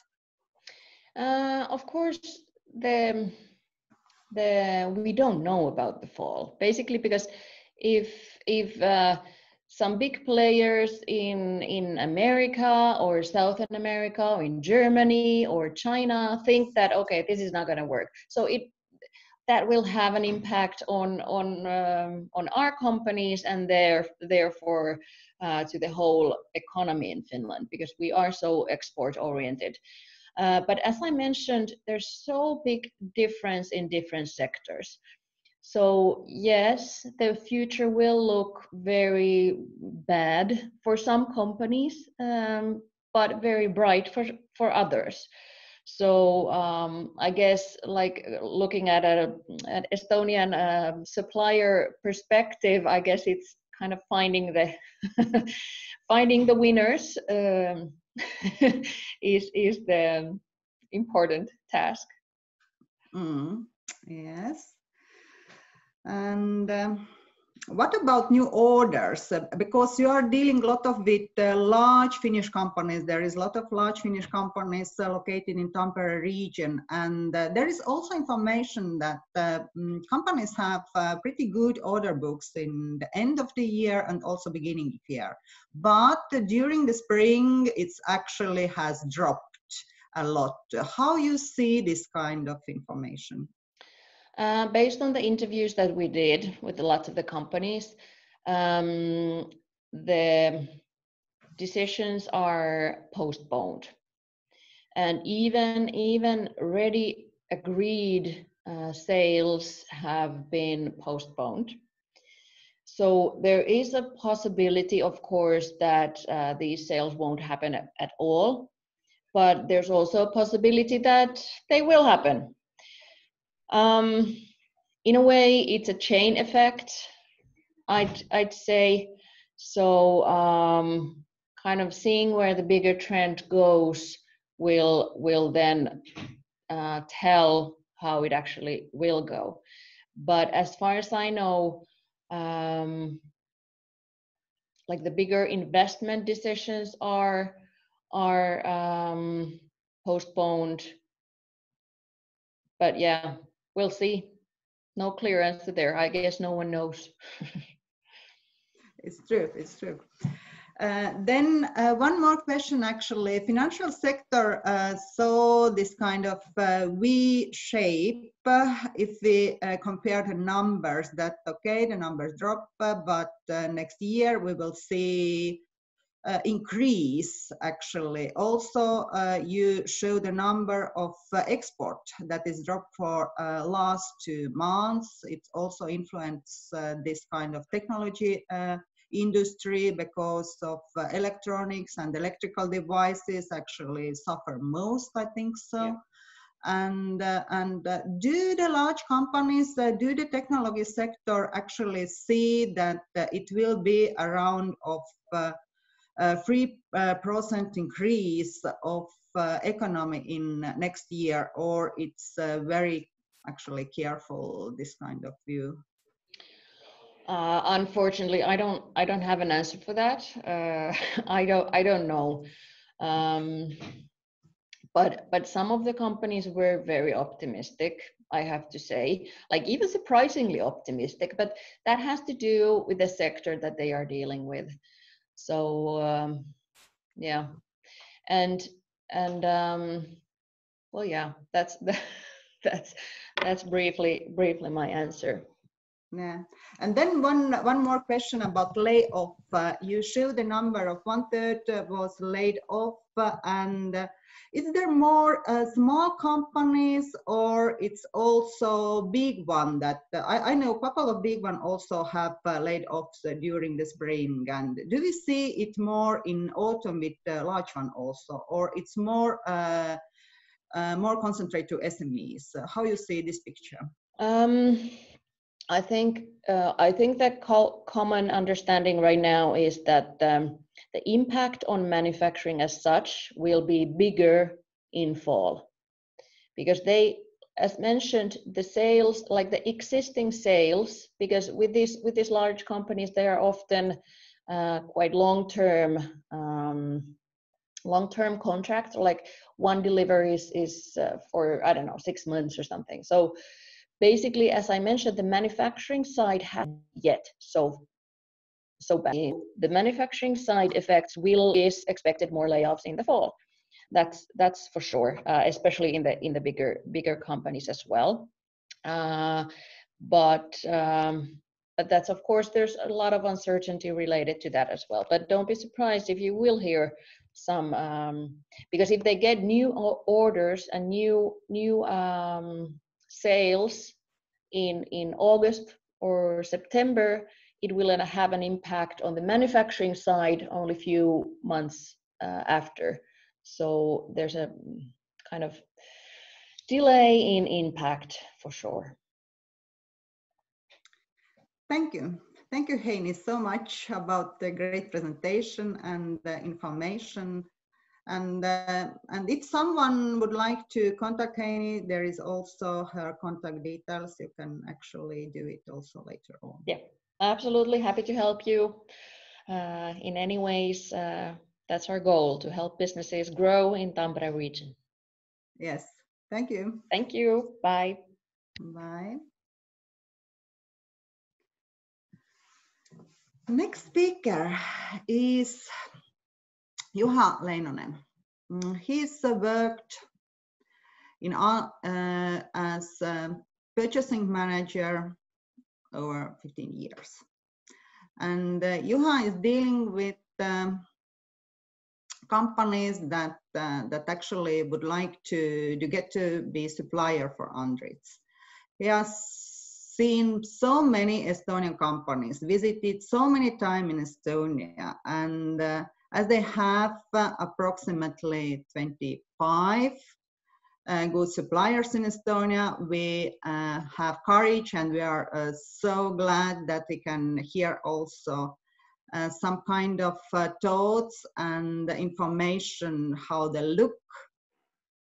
Uh, of course, the the we don't know about the fall, basically because if if uh, some big players in in America or Southern America or in Germany or China think that okay, this is not going to work, so it that will have an impact on on um, on our companies and there therefore uh, to the whole economy in Finland, because we are so export oriented. Uh, but as I mentioned, there's so big difference in different sectors. So yes, the future will look very bad for some companies, um, but very bright for for others. So um, I guess like looking at a, an Estonian uh, supplier perspective, I guess it's kind of finding the finding the winners um, is is the important task. Mm, yes. And um, what about new orders? Uh, because you are dealing a lot of with uh, large Finnish companies. There is a lot of large Finnish companies uh, located in Tampere region, and uh, there is also information that uh, um, companies have uh, pretty good order books in the end of the year and also beginning of the year. But uh, during the spring, it's actually has dropped a lot. How you see this kind of information? Uh, based on the interviews that we did with a lot of the companies, um, the decisions are postponed, and even even already agreed uh, sales have been postponed. So there is a possibility, of course, that uh, these sales won't happen at, at all, but there's also a possibility that they will happen. Um, in a way, it's a chain effect, I'd, I'd say. So um, kind of seeing where the bigger trend goes will will then uh, tell how it actually will go. But as far as I know, um, like the bigger investment decisions are are um, postponed. But yeah, we'll see. No clear answer there. I guess no one knows. It's true. It's true. Uh, then uh, one more question, actually. Financial sector uh, saw this kind of uh, V shape. Uh, if we uh, compare the numbers, that okay, the numbers drop, uh, but uh, next year we will see uh, increase. Actually, also uh, you show the number of uh, export that is dropped for uh, last two months. It also influenced uh, this kind of technology Uh, industry because of uh, electronics and electrical devices actually suffer most, I think so. Yeah. And uh, and uh, do the large companies, uh, do the technology sector actually see that uh, it will be around of uh, uh, three percent increase of uh, economy in next year, or it's uh, very actually careful, this kind of view? Uh, unfortunately, I don't. I don't have an answer for that. Uh, I don't. I don't know. Um, but but some of the companies were very optimistic. I have to say, like even surprisingly optimistic. But that has to do with the sector that they are dealing with. So um, yeah, and and um, well, yeah. That's that's that's briefly briefly my answer. Yeah, and then one one more question about layoff. Uh, you show the number of one third uh, was laid off, uh, and uh, is there more uh, small companies, or it's also big one that uh, I, I know a couple of big one also have uh, laid offs uh, during the spring, and do we see it more in autumn with the uh, large one also, or it's more uh, uh, more concentrated to S M Es? How you see this picture? Um. I think uh, I think that co common understanding right now is that um, the impact on manufacturing as such will be bigger in fall, because they, as mentioned, the sales, like the existing sales, because with these with these large companies, they are often uh, quite long term um, long term contracts. Like one delivery is, is uh, for I don't know six months or something. So. Basically, as I mentioned, the manufacturing side hasn't yet so so bad. The manufacturing side effects will is expected more layoffs in the fall. That's that's for sure, uh, especially in the in the bigger bigger companies as well. Uh, but um, but that's of course there's a lot of uncertainty related to that as well. But don't be surprised if you will hear some um, because if they get new orders and new new um, sales in in August or September, it will have an impact on the manufacturing side only a few months uh, after. So there's a kind of delay in impact for sure. Thank you. Thank you, Heini, so much about the great presentation and the information. And, uh, and if someone would like to contact Heini, there is also her contact details. You can actually do it also later on. Yeah, absolutely. Happy to help you uh, in any ways. Uh, that's our goal, to help businesses grow in Tampere region. Yes. Thank you. Thank you. Bye. Bye. Next speaker is Juha Leinonen. He's uh, worked in uh, as a purchasing manager over fifteen years. And uh, Juha is dealing with um, companies that uh, that actually would like to, to get to be supplier for Andritz. He has seen so many Estonian companies, visited so many times in Estonia, and uh, as they have uh, approximately twenty-five uh, good suppliers in Estonia, we uh, have courage, and we are uh, so glad that we can hear also uh, some kind of uh, thoughts and information how they look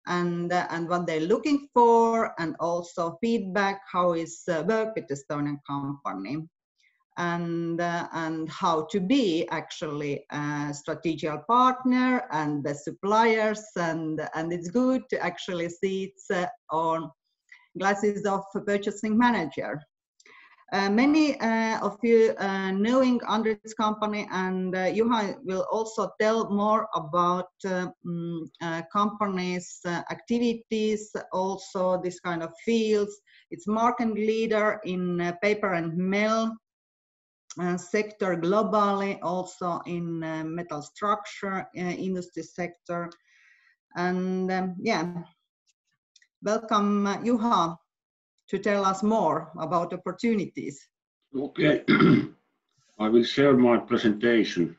and, uh, and what they're looking for, and also feedback, how is uh, work with Estonian company, and, uh, and how to be actually a strategic partner and the suppliers, and, and it's good to actually see it uh, on glasses of a purchasing manager. Uh, many uh, of you uh, knowing Andritz company, and uh, Juha will also tell more about uh, um, uh, company's uh, activities, also this kind of fields. It's market leader in uh, paper and mail uh, sector globally, also in uh, metal structure uh, industry sector. And um, yeah, welcome uh, Juha to tell us more about opportunities. Okay, I will share my presentation.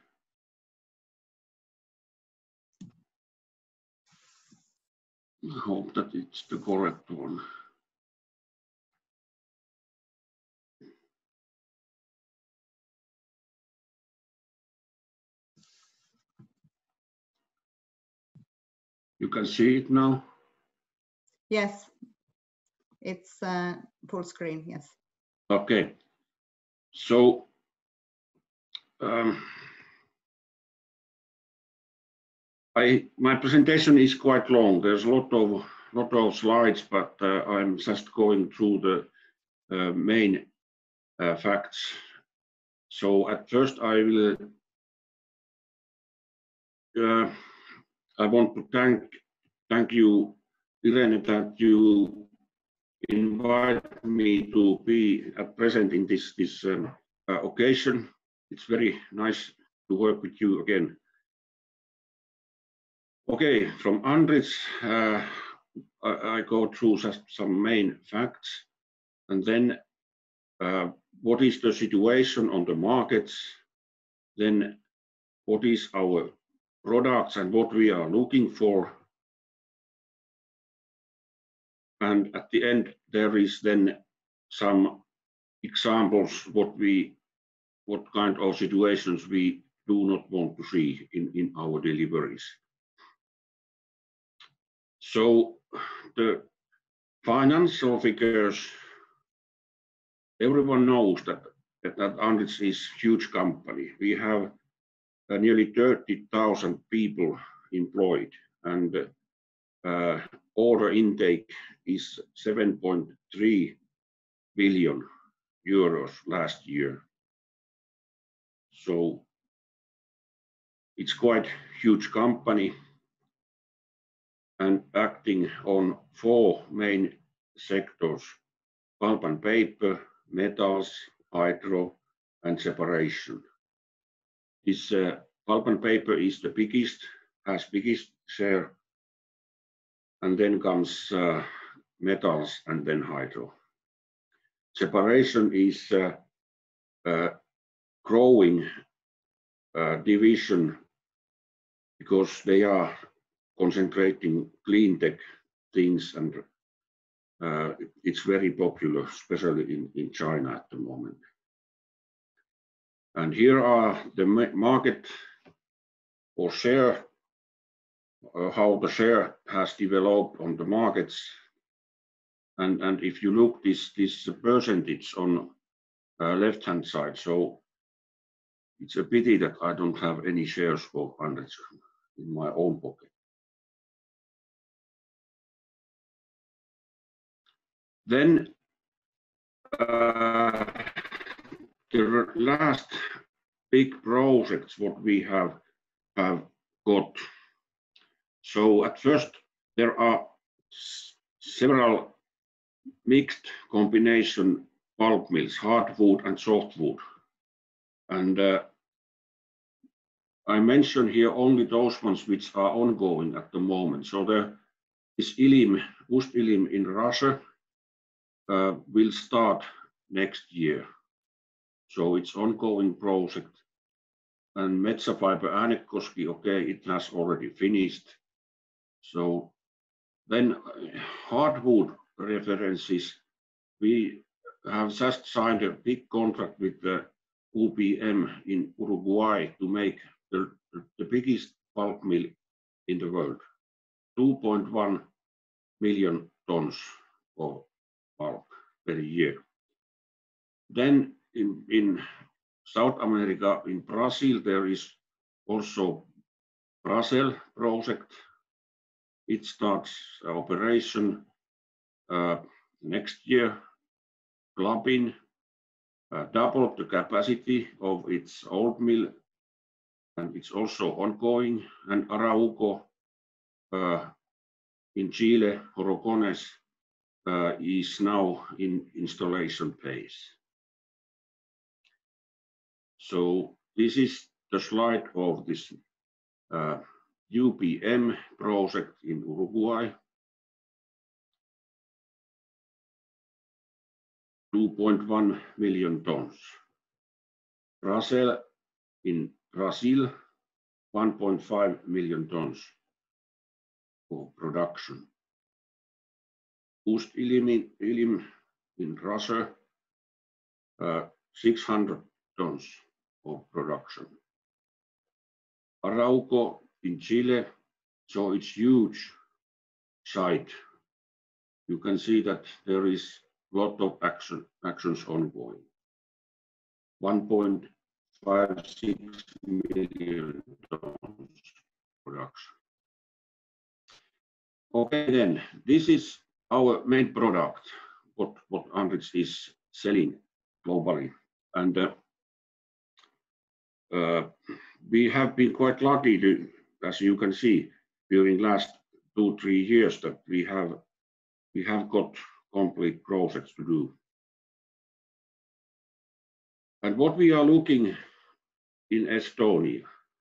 I hope that it's the correct one. You can see it now? Yes, it's uh, full screen, yes. Okay, so um, I, my presentation is quite long. There's a lot of, lot of slides, but uh, I'm just going through the uh, main uh, facts. So at first I will, uh, I want to thank, thank you, Irene, that you invite me to be present in this, this um, uh, occasion. It's very nice to work with you again. Okay, from Andritz, uh, I, I go through just some main facts, and then uh, what is the situation on the markets, then what is our products and what we are looking for, and at the end there is then some examples what we what kind of situations we do not want to see in, in our deliveries. So the financial figures, everyone knows that, that, that Andritz is a huge company. We have uh, nearly thirty thousand people employed, and uh, order intake is seven point three billion euros last year. So it's quite huge company and acting on four main sectors: pulp and paper, metals, hydro, and separation. This uh, pulp and paper is the biggest, has biggest share, and then comes uh, metals and then hydro. Separation is uh, uh, growing uh, division because they are concentrating clean tech things, and uh, it's very popular, especially in, in China at the moment. And here are the market or share, uh, how the share has developed on the markets. And, and if you look this, this percentage on uh, left-hand side, so it's a pity that I don't have any shares for Andritz in my own pocket. Then uh, the last big projects what we have have got. So at first there are several mixed combination pulp mills, hardwood and softwood, and uh, I mention here only those ones which are ongoing at the moment. So there is Ilim, Ust-Ilim in Russia uh, will start next year. So it's ongoing project. And Metsä Fibre Äänekoski, okay, it has already finished. So then hardwood references, we have just signed a big contract with the U P M in Uruguay to make the, the biggest pulp mill in the world, two point one million tons of pulp per year. Then in, in South America, in Brazil, there is also Brazil project. It starts operation uh, next year. Klabin uh, doubled the capacity of its old mill, and it's also ongoing. And Arauco uh, in Chile, Jorocones, uh, is now in installation phase. So this is the slide of this uh, U P M project in Uruguay. two point one million tons. Brazil in Brazil, one point five million tons of production. Ust-Ilim in Russia, uh, six hundred tons of production. Arauco in Chile, so it's huge site. You can see that there is a lot of action, actions ongoing. one point five six million tons production. Okay, then this is our main product, what, what Andritz is selling globally. And uh, uh, we have been quite lucky to, as you can see, during last two, three years that we have, we have got complete projects to do. And what we are looking in Estonia,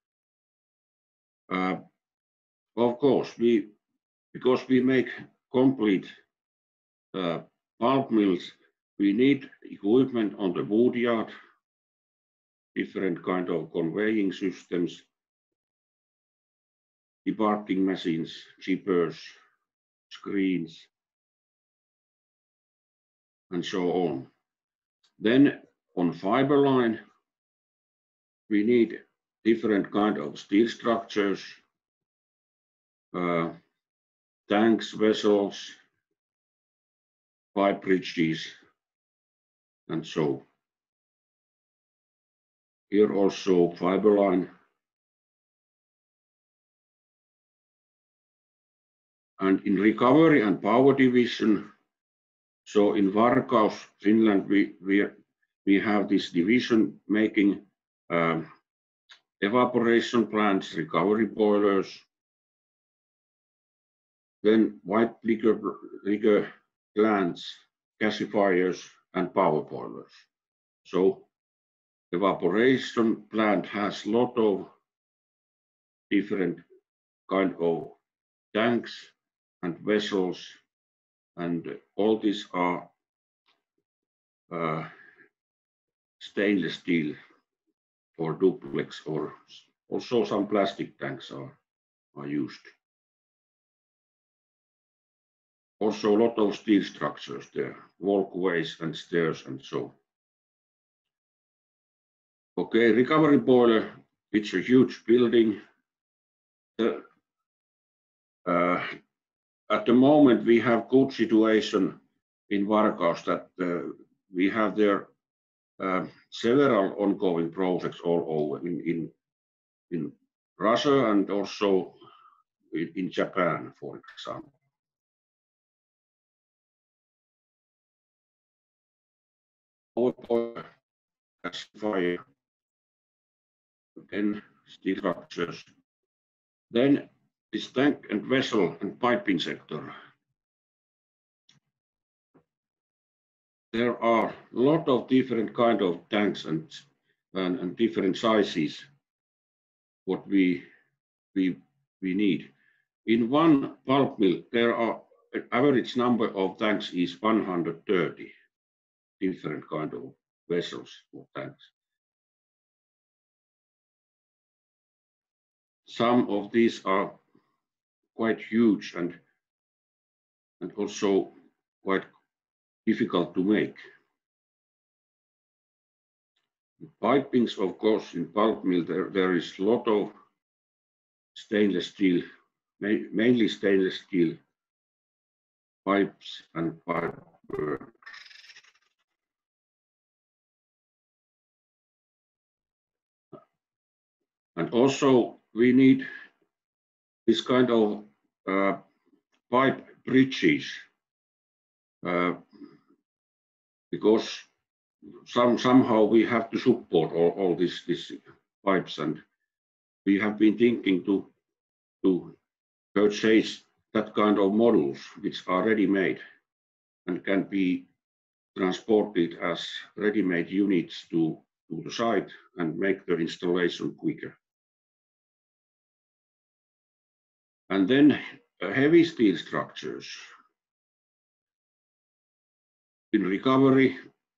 uh, of course, we because we make complete uh, pulp mills, we need equipment on the wood yard, different kind of conveying systems, debarking machines, chippers, screens, and so on. Then on fiber line, we need different kind of steel structures, uh, tanks, vessels, pipe bridges, and so. Here also fiber line. And in recovery and power division, so in Varkaus, Finland, we, we, we have this division making um, evaporation plants, recovery boilers, then white liquor, liquor plants, gasifiers, and power boilers. So evaporation plant has a lot of different kind of tanks and vessels, and all these are uh, stainless steel or duplex, or also some plastic tanks are, are used. Also a lot of steel structures there, walkways and stairs and so. Okay, recovery boiler, it's a huge building. Uh, uh, at the moment we have good situation in Varkaus that uh, we have there uh, several ongoing projects all over in, in, in Russia and also in, in Japan, for example. Power gasifier, then steel structures, then this tank and vessel and piping sector. There are a lot of different kind of tanks and, and, and different sizes what we, we, we need. In one pulp mill, there are an average number of tanks is one hundred thirty different kind of vessels or tanks. Some of these are quite huge and, and also quite difficult to make. Pipings, of course, in pulp mill, there, there is a lot of stainless steel, ma mainly stainless steel pipes and pipe works. And also we need this kind of uh, pipe bridges uh, because some somehow we have to support all, all these these pipes, and we have been thinking to to purchase that kind of models which are ready-made and can be transported as ready-made units to, to the site and make the installation quicker. And then uh, heavy steel structures. In recovery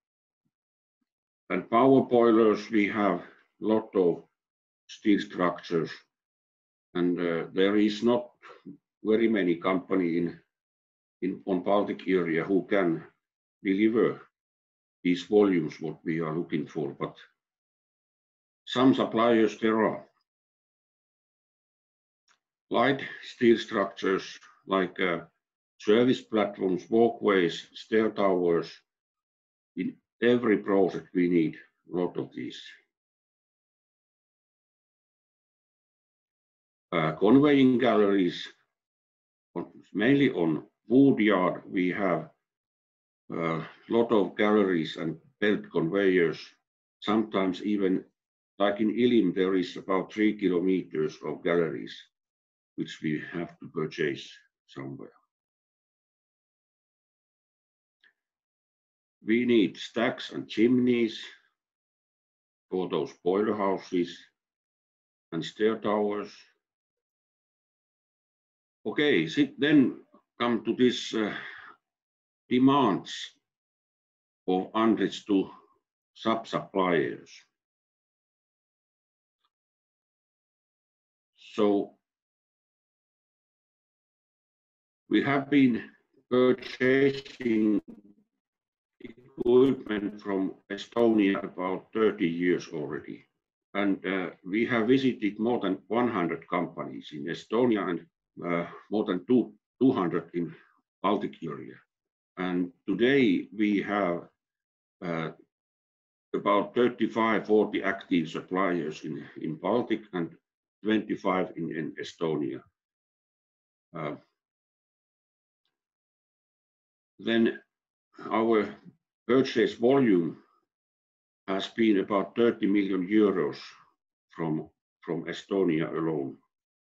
and power boilers, we have a lot of steel structures, and uh, there is not very many companies in, in on Baltic area who can deliver these volumes what we are looking for, but some suppliers there are. Light steel structures like uh, service platforms, walkways, stair towers. In every project we need a lot of these. Uh, conveying galleries, on, mainly on wood yard, we have a lot of galleries and belt conveyors. Sometimes even, like in Ilim, there is about three kilometers of galleries, which we have to purchase somewhere. We need stacks and chimneys for those boiler houses and stair towers. Okay, so then come to this uh, demands of Andritz to sub-suppliers. So we have been purchasing equipment from Estonia about thirty years already. And uh, we have visited more than one hundred companies in Estonia and uh, more than two, two hundred in Baltic area. And today we have uh, about thirty-five, forty active suppliers in, in Baltic and twenty-five in, in Estonia. Uh, then our purchase volume has been about thirty million euros from, from Estonia alone.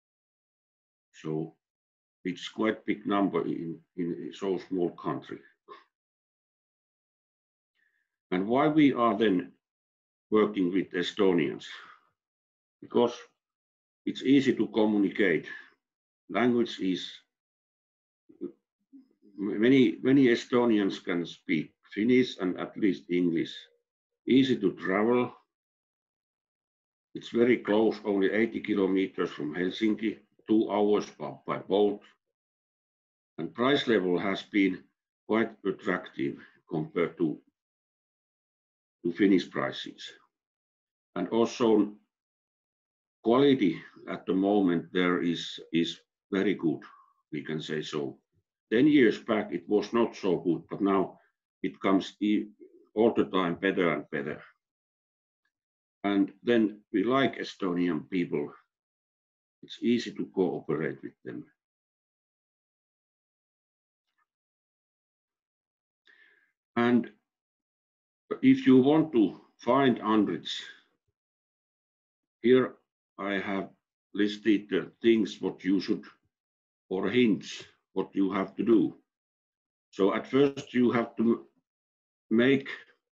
So it's quite big number in, in so small country. And why we are then working with Estonians? Because it's easy to communicate. Language is, many, many Estonians can speak Finnish and at least English. Easy to travel. It's very close, only eighty kilometers from Helsinki, two hours by, by boat. And price level has been quite attractive compared to, to Finnish prices. And also quality at the moment there is, is very good, we can say so. ten years back it was not so good, but now it comes all the time better and better. And then we like Estonian people. It's easy to cooperate with them. And if you want to find Andritz, here I have listed the things what you should, or hints what you have to do. So at first you have to make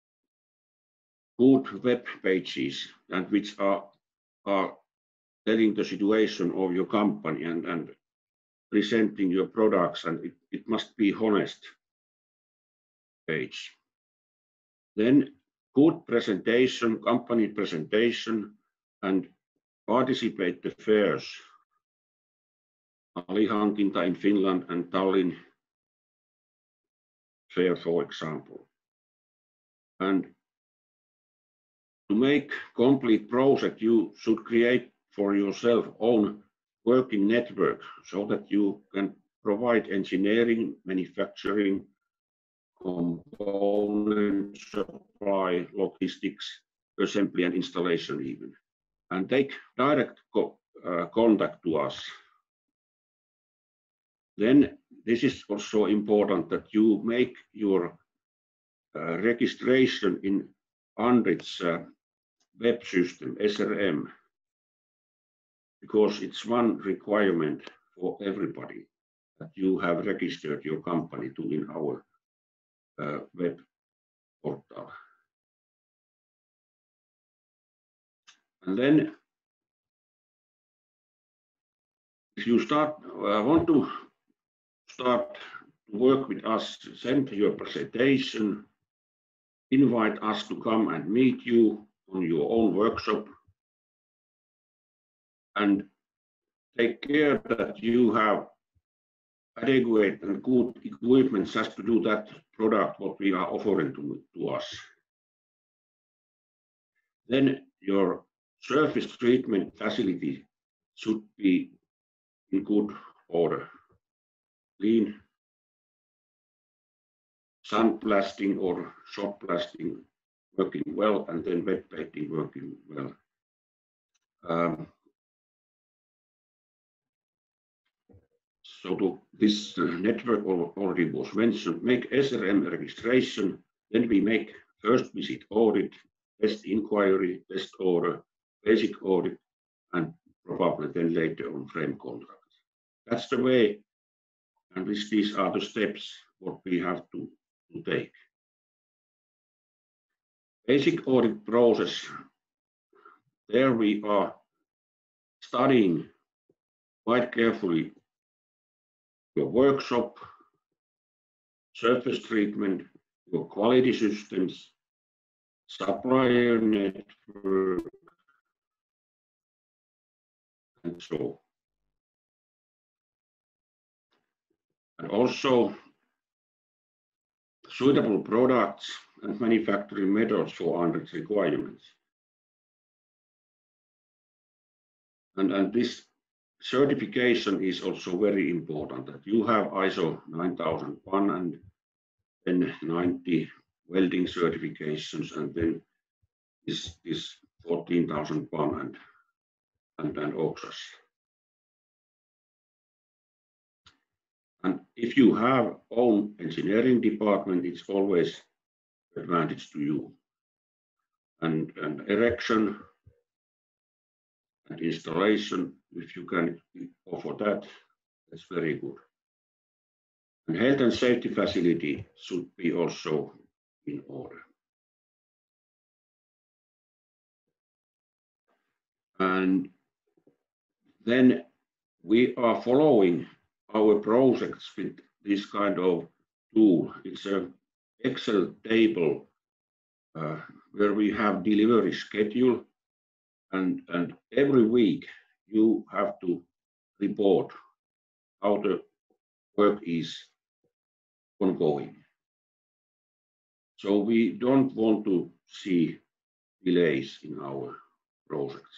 good web pages and which are, are telling the situation of your company and, and presenting your products, and it, it must be honest page. Then good presentation, company presentation, and participate the fairs. Alihankinta in Finland and Tallinn fair, for example. And to make complete project, you should create for yourself own working network so that you can provide engineering, manufacturing, component supply, logistics, assembly and installation even, and take direct co uh, contact to us. Then this is also important that you make your uh, registration in Andritz uh, web system, S R M, because it's one requirement for everybody that you have registered your company to in our uh, web portal. And then if you start uh, want to start to work with us, send your presentation, invite us to come and meet you on your own workshop, and take care that you have adequate and good equipment just to do that product what we are offering to, to us. Then your surface treatment facility should be in good order. Clean, sandblasting or shot blasting working well, and then wet painting working well. Um, so to this uh, network already was mentioned, make S R M registration, then we make first visit audit, test inquiry, test order, basic audit, and probably then later on frame contract. That's the way, and this, these are the steps what we have to, to take. Basic audit process, there we are studying quite carefully your workshop, surface treatment, your quality systems, supplier network, and so on. And also suitable products and manufacturing methods for Andritz requirements. And, and this certification is also very important, that you have I S O nine thousand one and then ninety welding certifications, and then this, this fourteen thousand one and, and then O X A S. And if you have own engineering department, it's always advantage to you. And, and erection and installation, if you can offer that, that's very good. And health and safety facility should be also in order. And then we are following our projects with this kind of tool. It's an Excel table uh, where we have delivery schedule, and, and every week you have to report how the work is ongoing. So we don't want to see delays in our projects.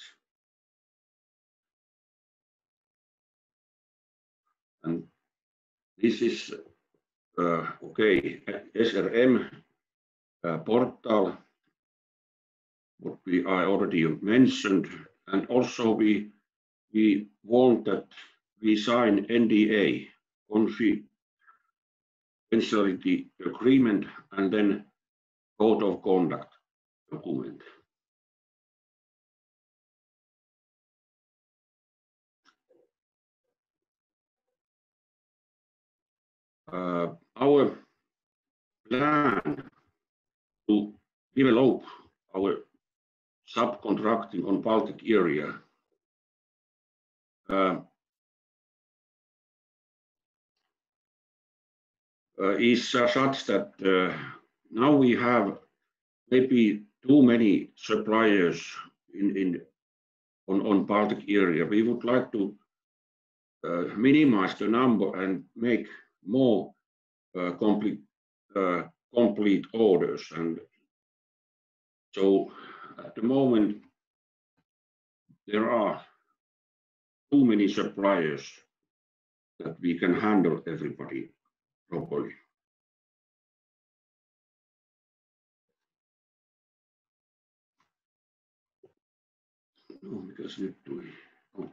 And this is uh, okay, S R M uh, portal, what we I already mentioned, and also we we want that we sign N D A, confidentiality agreement, and then code of conduct document. Uh, our plan to develop our subcontracting on Baltic area uh, uh, is uh, such that uh, now we have maybe too many suppliers in, in on, on Baltic area. We would like to uh, minimize the number and make more uh, complete uh, complete orders. And so at the moment there are too many suppliers that we can handle everybody properly. No, mitäs nyt tuli? Oh.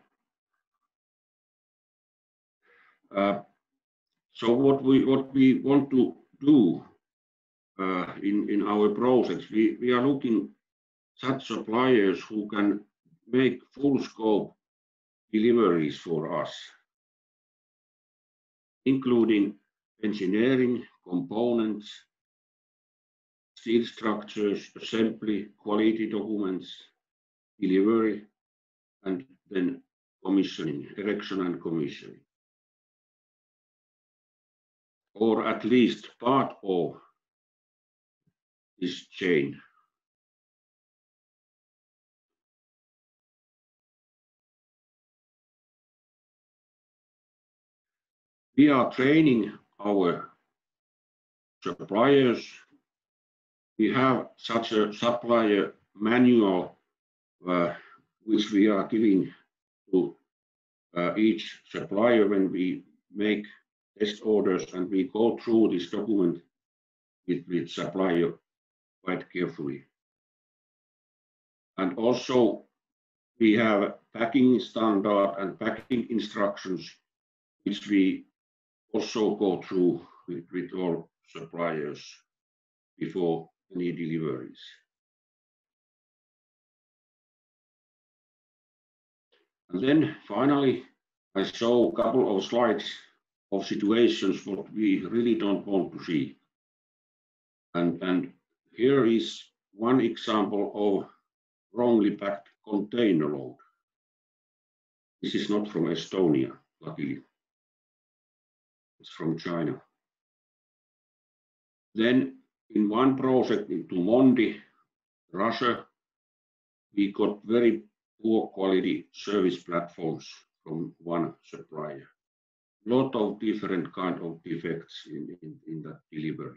Uh, so what we what we want to do uh, in in our projects, we we are looking such suppliers who can make full scope deliveries for us, including engineering, components, steel structures, assembly, quality documents, delivery, and then commissioning, erection and commissioning. Or at least part of this chain. We are training our suppliers. We have such a supplier manual uh, which we are giving to uh, each supplier when we make test orders, and we go through this document with, with supplier quite carefully. And also we have packing standard and packing instructions which we also go through with, with all suppliers before any deliveries. And then finally, I show a couple of slides of situations what we really don't want to see. And, and here is one example of wrongly packed container load. This is not from Estonia, luckily. It's from China. Then in one project in Tumondi, Russia, we got very poor quality service platforms from one supplier. A lot of different kind of defects in, in, in that delivery.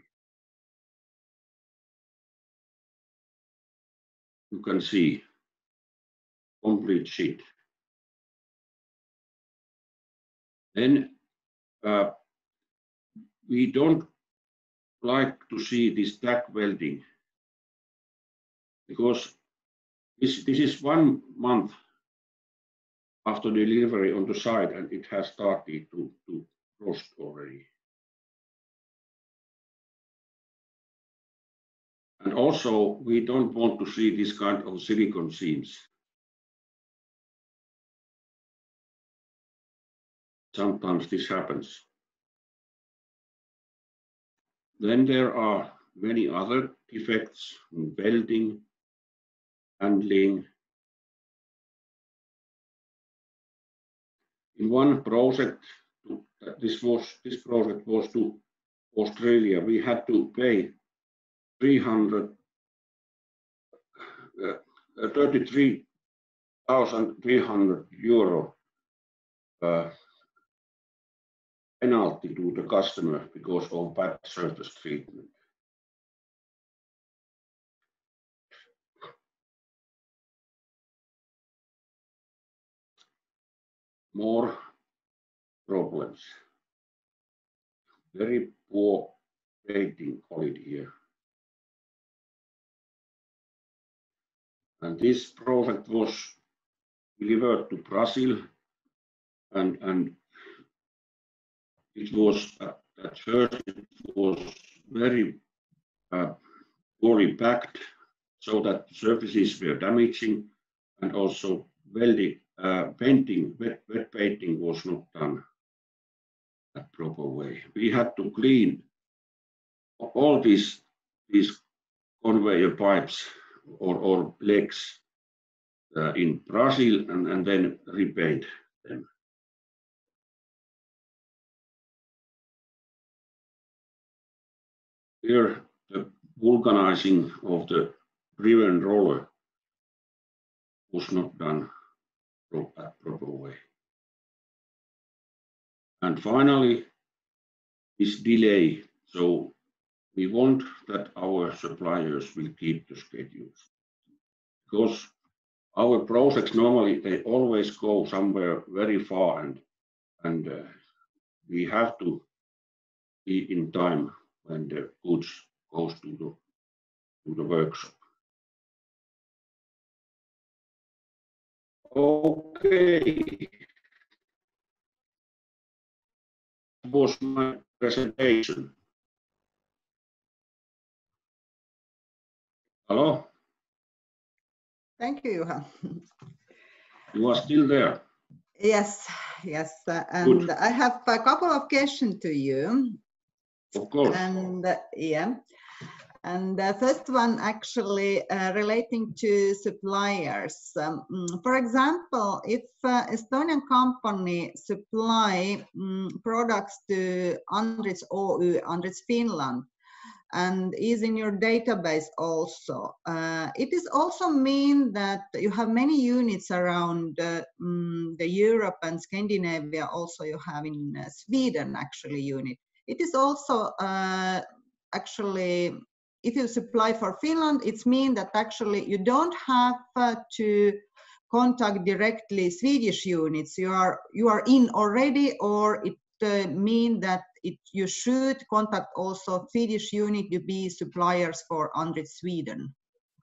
You can see complete shit. Then uh, we don't like to see this tack welding because this, this is one month after delivery on the site and it has started to, to rust already. And also we don't want to see this kind of silicon seams. Sometimes this happens. Then there are many other defects in welding, handling. In one project, this was this project was to Australia. We had to pay three hundred thirty-three thousand three hundred euro uh, penalty to the customer because of bad surface treatment. More problems. Very poor painting quality here. And this project was delivered to Brazil, and, and it was at, at first it was very uh, poorly packed, so that surfaces were damaging, and also welding, uh, painting, wet, wet painting was not done that proper way. We had to clean all these these conveyor pipes or, or legs uh, in Brazil and, and then repaint them. Here, the vulcanizing of the driven roller was not done that proper way. And finally, this delay. So we want that our suppliers will keep the schedules, because our projects normally they always go somewhere very far, and and uh, we have to be in time when the goods goes to the to the workshop. Okay. That was my presentation. Hello? Thank you, Juha. You are still there? Yes, yes. Uh, and Good. I have a couple of questions to you. Of course. And uh, yeah. And the first one actually uh, relating to suppliers. Um, for example, if uh, Estonian company supply um, products to Andritz Oy, Andritz Finland, and is in your database also, uh, it is also mean that you have many units around uh, um, the Europe and Scandinavia. Also, you have in uh, Sweden actually unit. It is also uh, actually, if you supply for Finland, it's mean that actually you don't have uh, to contact directly Swedish units. You are you are in already, or it uh, mean that it you should contact also Swedish unit to be suppliers for Andritz Sweden.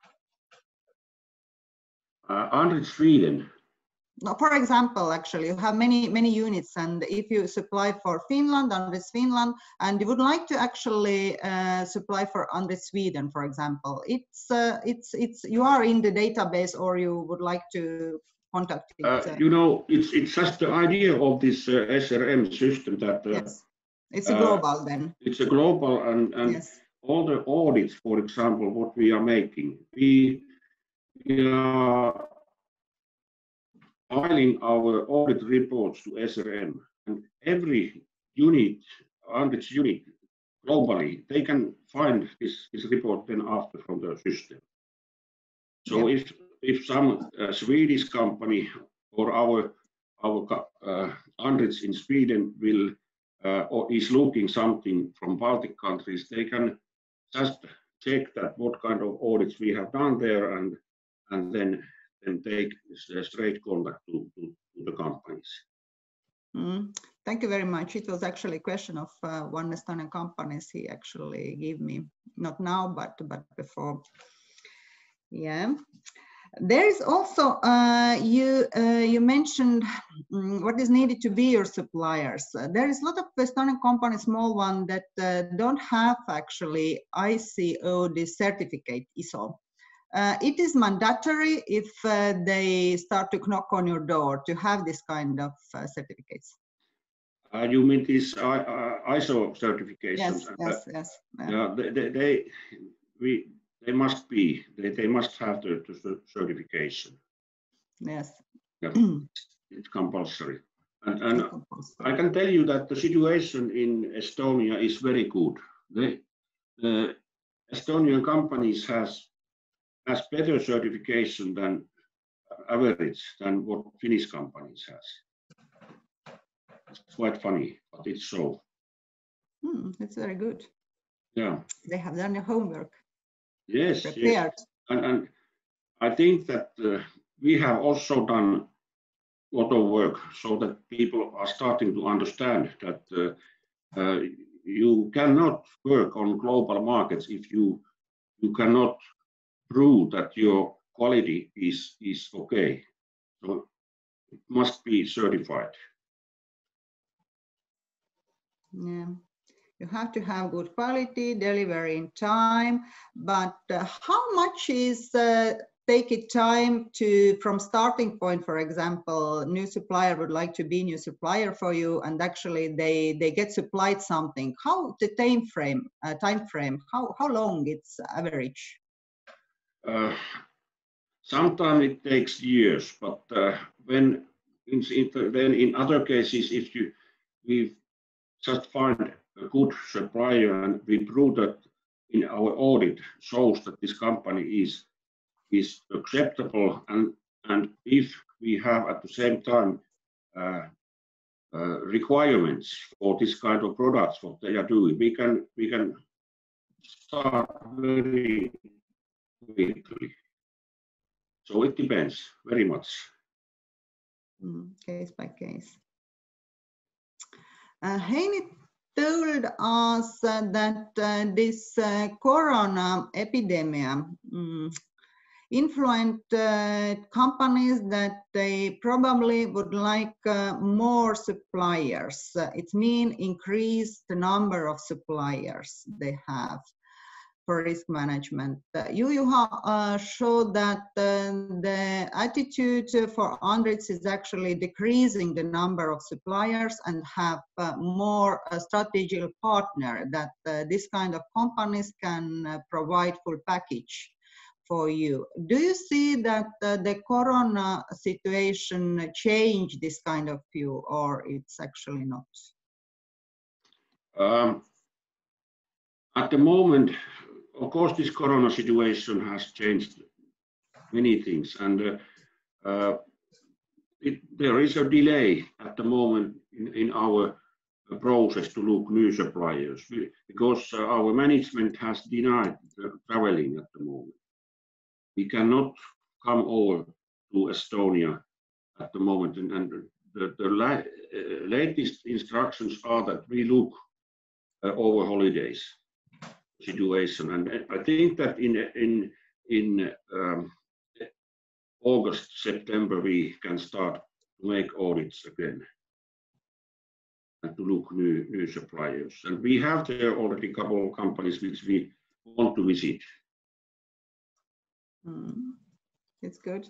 Uh, Andritz Sweden. No, for example, actually, you have many, many units, and if you supply for Finland, Andritz Finland, and you would like to actually uh, supply for Andritz Sweden, for example, it's, uh, it's, it's, you are in the database, or you would like to contact it. Uh, you know, it's, it's just the idea of this uh, S R M system that uh, yes, it's a global uh, then. It's a global, and, and yes. all the audits, for example, what we are making, we, we are filing our audit reports to S R M, and every unit, Andritz unit globally, they can find this, this report then after from the system. So yep. if if some uh, Swedish company or our our uh, Andritz in Sweden will uh, or is looking something from Baltic countries, they can just check that what kind of audits we have done there, and and then and take straight contact to, to, to the companies. Mm, thank you very much. It was actually a question of uh, one Estonian companies he actually gave me, not now, but, but before. Yeah. There is also, uh, you, uh, you mentioned um, what is needed to be your suppliers. Uh, there is a lot of Estonian companies, small one, that uh, don't have actually I C O D certificate, I S O. Uh, it is mandatory if uh, they start to knock on your door to have this kind of uh, certificates. Uh, you mean these uh, uh, I S O certifications? Yes, yes, uh, yes. Yeah, yeah they, they, they, we, they must be, they, they must have the, the certification. Yes. Yeah, it's compulsory. And, and compulsory. I can tell you that the situation in Estonia is very good. The uh, Estonian companies has has better certification than average than what Finnish companies has. It's quite funny, but it's so. Hmm, that's very good. Yeah. They have done their homework. Yes, prepared. yes. And, and I think that uh, we have also done a lot of work so that people are starting to understand that uh, uh, you cannot work on global markets if you you cannot prove that your quality is is okay. So it must be certified. Yeah, you have to have good quality, delivery in time, but uh, how much is uh, take it time to from starting point? For example, new supplier would like to be new supplier for you, and actually they they get supplied something. How the time frame uh, time frame? How how long it's average? Uh, sometimes it takes years, but uh, when in, then in other cases, if you we just find a good supplier and we prove that in our audit shows that this company is is acceptable, and and if we have at the same time uh, uh, requirements for this kind of products what they are doing, we can we can start very quickly. So it depends very much. Mm, case by case. Uh, Heini told us uh, that uh, this uh, corona epidemic um, influenced uh, companies that they probably would like uh, more suppliers. Uh, it means increase the number of suppliers they have for risk management. Uh, you, Juha, uh, showed that uh, the attitude for Andritz is actually decreasing the number of suppliers and have uh, more a strategic partner that uh, this kind of companies can uh, provide full package for you. Do you see that uh, the corona situation change this kind of view, or it's actually not? Um, at the moment, of course, this corona situation has changed many things, and uh, uh, it, there is a delay at the moment in, in our process to look new suppliers, because uh, our management has denied uh, traveling at the moment. We cannot come over to Estonia at the moment, and, and the, the la uh, latest instructions are that we look uh, over holidays situation, and I think that in in in um, August, September we can start to make audits again and to look new new suppliers, and we have there already a couple of companies which we want to visit. Mm, it's good.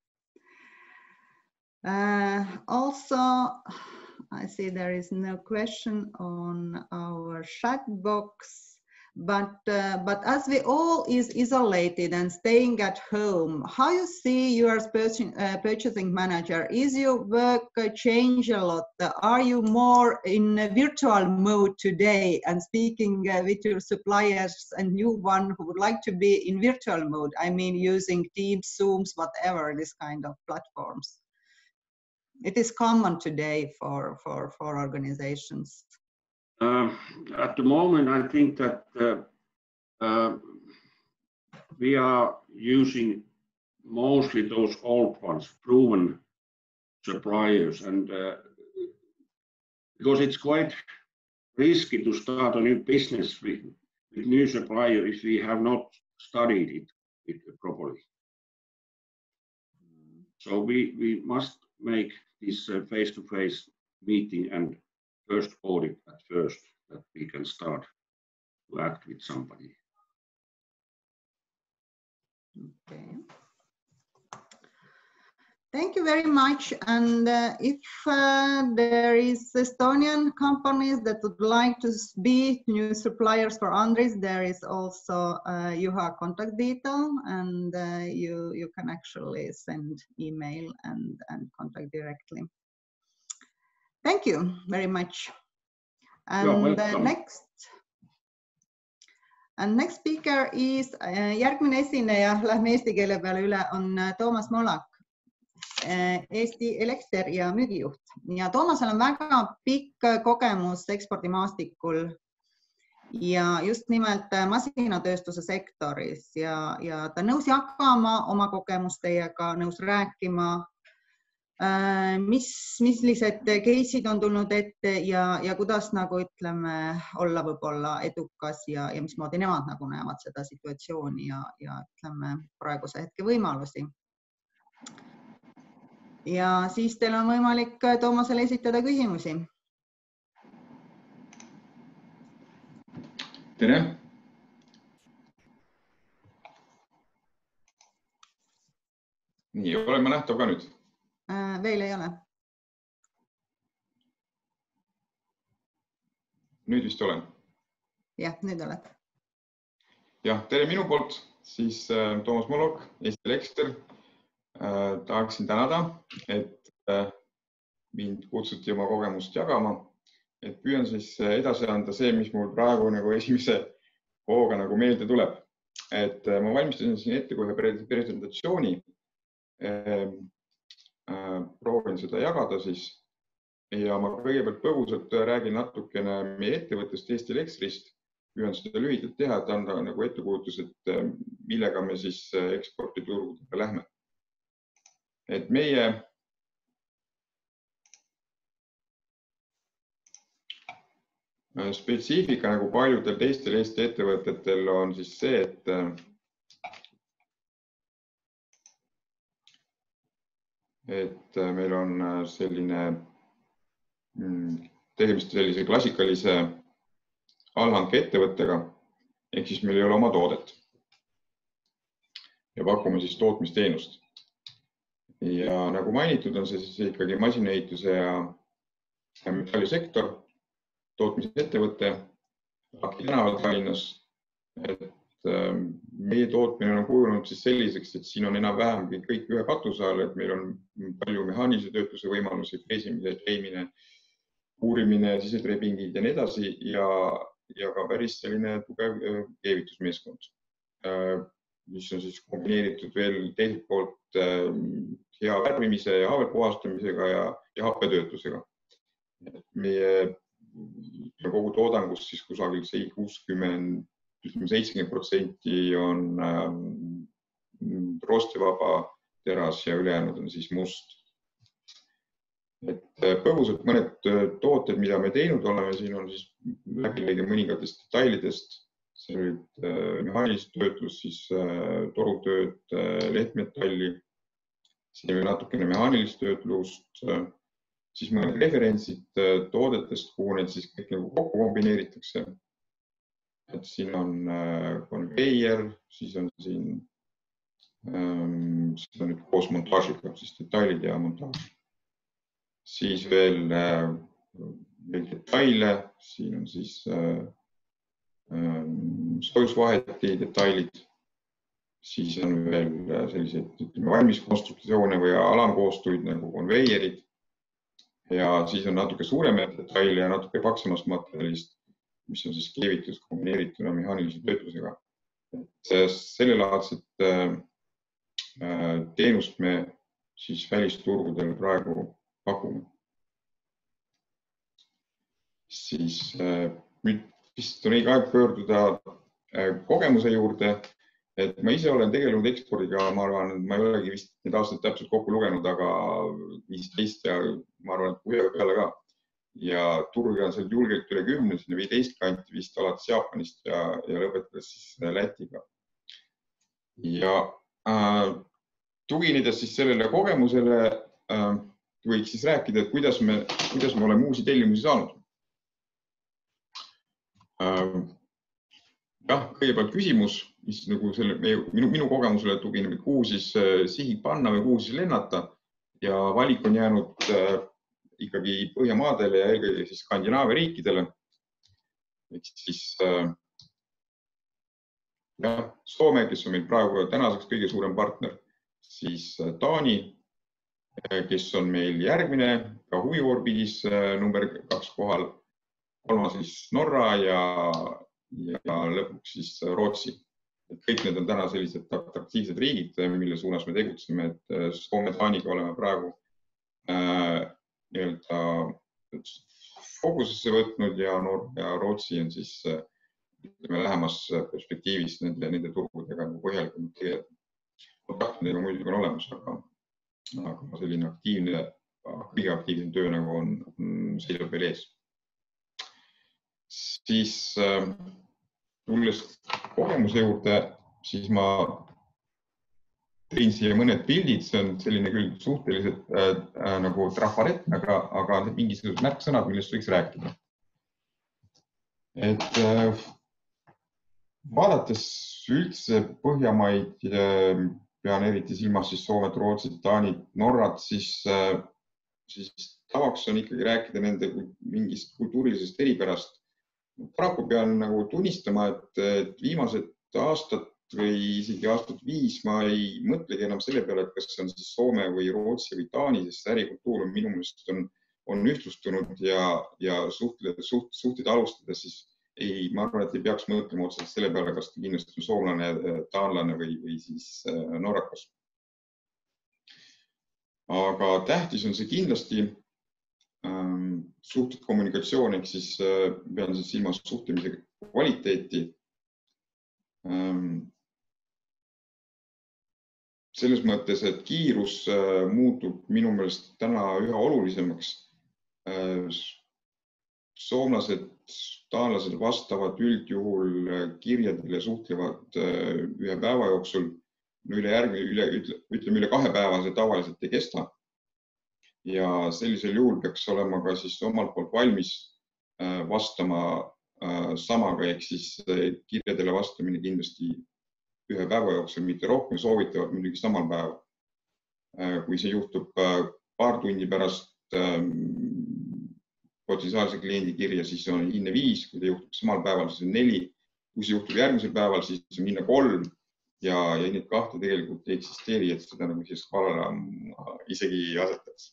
Uh, also, I see there is no question on our chat box, but uh, but as we all is isolated and staying at home, how you see you as purchasing, uh, purchasing manager? Is your work uh, change a lot? Are you more in a virtual mode today and speaking uh, with your suppliers and new one who would like to be in virtual mode? I mean, using Teams, Zooms, whatever, this kind of platforms. It is common today for, for, for organizations. Uh, at the moment, I think that uh, uh, we are using mostly those old ones, proven suppliers, and uh, because it's quite risky to start a new business with, with new supplier if we have not studied it, it properly. So we, we must make this uh, face-to-face meeting and first audit at first, that we can start to act with somebody. Okay. Thank you very much. And uh, if uh, there is Estonian companies that would like to be new suppliers for Andritz, there is also uh, Juha contact detail, and uh, you you can actually send email and and contact directly. Thank you very much. And the next and next speaker is uh, järgmine esineja, lähme eesti keele peale üle, on uh, Toomas Molak, Eesti Elekter ja müügijuht, ja Toomasel on väga pikk kogemus ekspordimaastikul ja just nimelt masinatööstuse sektoris, ja, ja ta nõus jagama oma kogemust teiega, nõus rääkima, mis, millised case'id on tulnud ette ja, ja kuidas nagu ütleme, olla võib-olla edukas ja, ja mismoodi nemad nagu näevad seda situatsiooni ja, ja ütleme praeguse hetke võimalusi. Ja siis teil on võimalik Toomasele esitada küsimusi. Tere! Nii, olen ma nähtav ka nüüd? Veel ei ole. Nüüd vist olen? Jah, nüüd oled. Jah, tere minu poolt, siis Toomas Molok, Eesti Elekter. Tahaksin tänada, et mind kutsuti oma kogemust jagama, et püüan siis edasi anda see, mis mul praegu nagu esimese hooga nagu meelde tuleb. Et ma valmistasin siin ette kohe presentatsiooni, proovin seda jagada siis ja ma kõigepealt põgusalt räägin natukene meie ettevõttest Eesti Elektrist, püüan seda lühidalt teha, et anda nagu ettekujutus, et millega me siis eksporditurgudega lähme. Et meie Spetsiifika nagu paljudel teistel Eesti ettevõtetel on siis see, et et meil on selline tegemist sellise klassikalise allhanke ettevõttega, ehk siis meil ei ole oma toodet ja pakume siis tootmisteenust. Ja nagu mainitud, on see siis ikkagi masinaehituse ja metallisektor, tootmisettevõte Laki tänaval Tallinnas. Et meie tootmine on kujunenud siis selliseks, et siin on enam-vähem kõik ühe katuse all, et meil on palju mehaanilise töötluse võimalusi, freesimine, treimine, uurimine, sisetrebingid ja nii edasi ja, ja ka päris selline tugev keevitusmeeskond, mis on siis kombineeritud veel teiselt poolt hea värvimise ja haavelpuhastamisega ja, ja happetöötlusega. Meie kogu toodangust siis kusagil kuuskümmend, seitsekümmend protsenti on roostivaba teras ja ülejäänud on siis must. Et põgusalt mõned tooted, mida me teinud oleme, siin on siis läbilõige mõningatest detailidest. See olid mehaanilist töötlus, siis torutööd, lehtmetalli, siin oli natukene mehaanilist töötlust, siis mõned referentsid toodetest, kuhu need siis kõik nagu kokku kombineeritakse. Et siin on konveier, siis on siin siis on nüüd koos montaažiga, siis detailid ja montaaž. Siis veel, veel detaile, siin on siis soojusvaheti detailid, siis on veel selliseid valmiskonstruktsioone või alamkoostuid nagu konveierid ja siis on natuke suuremaid detaile ja natuke paksemast materjalist, mis on siis keevitus kombineerituna mehaanilise töötlusega. Sellelaadset teenust me siis välisturgudel praegu pakume. Siis nüüd vist on õige aeg pöörduda kogemuse juurde, et ma ise olen tegelenud ekspordiga, ma arvan, et ma ei olegi vist need aastad täpselt kokku lugenud, aga viisteist ja ma arvan, et kuue peale ka. Ja turg on seal julgelt üle kümne, sinna viieteist kanti vist alates Jaapanist ja, ja lõpetades siis Lätiga. Ja äh, tuginedes siis sellele kogemusele äh, võiks siis rääkida, et kuidas me, kuidas me oleme uusi tellimusi saanud. Äh, jah, kõigepealt küsimus, mis nagu selle, minu, minu kogemusele tugineb, et kuhu siis sihik panna või kuhu siis lennata ja valik on jäänud äh, ikkagi Põhjamaadele ja eelkõige siis Skandinaavia riikidele. Ehk siis äh, jah, Soome, kes on meil praegu tänaseks kõige suurem partner, siis Taani, kes on meil järgmine, ka huviorbiidis number kaks kohal, kolmas siis Norra ja, ja lõpuks siis Rootsi. Et kõik need on täna sellised atraktiivsed riigid, mille suunas me tegutseme, et Soome Taaniga oleme praegu äh, nii-öelda fookusesse võtnud ja, ja Rootsi on siis ütleme, lähemas perspektiivis nende, nende turgudega põhjalikult tegeleda. Kontaktidega muidugi on olemas, aga, aga selline aktiivne, kõige aktiivsem töö nagu on, on seisab veel ees. Siis tulles kogemuse juurde, siis ma tõin siia mõned pildid, see on selline küll suhteliselt äh, äh, nagu trafarett, aga, aga mingisugused märksõnad, millest võiks rääkida. Et äh, vaadates üldse Põhjamaid, äh, pean eriti silmas siis Soomet, Rootsit, Taanit, Norrat, siis, äh, siis tavaks on ikkagi rääkida nende mingist kultuurilisest eripärast. Paraku pean nagu tunnistama, et, et viimased aastad või isegi aastat viis ma ei mõtlegi enam selle peale, et kas see on siis Soome või Rootsi või Taani, sest ärikultuur on minu meelest on, on ühtlustunud ja, ja suhted, suht, suhted alustades siis ei, ma arvan, et ei peaks mõtlema otseselt selle peale, kas ta kindlasti on soomlane, taanlane või, või siis norrakas. Aga tähtis on see kindlasti ähm, suhted kommunikatsioon, ehk siis äh, pean siis silmas suhtlemise kvaliteeti. Ähm, Selles mõttes, et kiirus muutub minu meelest täna üha olulisemaks. soomlased, taanlased vastavad üldjuhul kirjadele suhtlevad ühe päeva jooksul, üle järgi, üle, ütleme üle kahe päeva see tavaliselt ei kesta. Ja sellisel juhul peaks olema ka siis omalt poolt valmis vastama samaga, ehk siis kirjadele vastamine kindlasti ühe päeva jooksul, mitte rohkem, soovitavad muidugi samal päeval. Kui see juhtub paar tundi pärast potentsiaalse kliendi kirja, siis on hinne viis, kui ta juhtub samal päeval, siis on neli. Kui see juhtub järgmisel päeval, siis on hinne kolm ja, ja neid kahte tegelikult ei eksisteeri, et seda nagu siis skaalale isegi asetaks.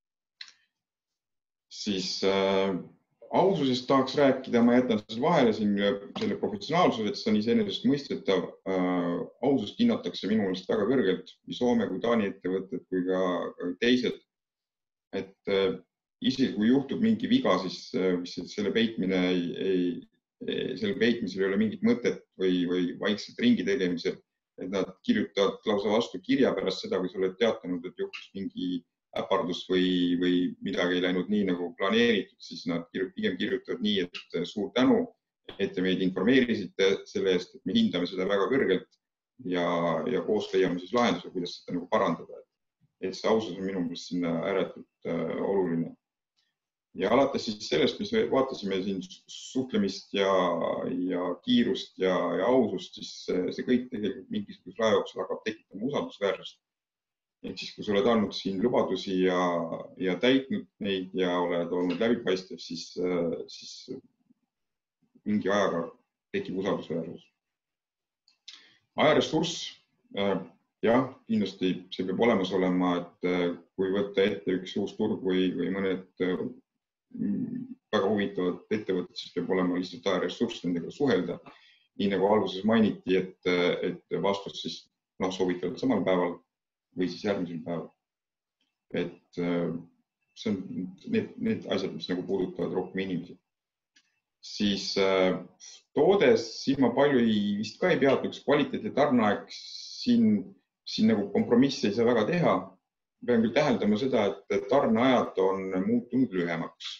Siis äh, aususest tahaks rääkida, ma jätan selle vahele siin selle professionaalsuse, et see on iseenesest mõistetav. Äh, ausust hinnatakse minu meelest väga kõrgelt, nii Soome kui Taani ettevõtted kui ka, ka teised. Et äh, isegi kui juhtub mingi viga, siis äh, selle peitmine ei, ei, selle peitmisel ei ole mingit mõtet või, või vaikselt ringi tegemisel, et nad kirjutavad lausa vastu kirja pärast seda, kui sa oled teatanud, et juhtus mingi äpardus või, või midagi ei läinud nii nagu planeeritud, siis nad pigem kirjutavad nii, et suur tänu, et te meid informeerisite selle eest, et me hindame seda väga kõrgelt ja, ja koos leiame siis lahenduse, kuidas seda nagu parandada. Et see ausus on minu meelest sinna ääretult äh, oluline. Ja alates siis sellest, mis me vaatasime siin suhtlemist ja, ja kiirust ja, ja ausust, siis see, see kõik tegelikult mingisuguse aja jooksul hakkab tekitama usaldusväärsust. Ehk siis, kui sa oled andnud siin lubadusi ja, ja täitnud neid ja oled olnud läbipaistev, siis, siis mingi ajaga tekib usaldusväärsus. Ajaressurss, jah, kindlasti see peab olemas olema, et kui võtta ette üks uus turg või, või mõned väga huvitavad ettevõtted, siis peab olema lihtsalt ajaressurss nendega suhelda. Nii nagu alguses mainiti, et, et vastus siis noh, soovitavad samal päeval või siis järgmisel päeval. Et see on need, need asjad, mis nagu puudutavad rohkem inimesi. Siis toodes, siin ma palju ei, vist ka ei peatuks, kvaliteet ja tarneaeg, siin, siin nagu kompromissi ei saa väga teha. Pean küll täheldama seda, et tarneajad on muutunud lühemaks.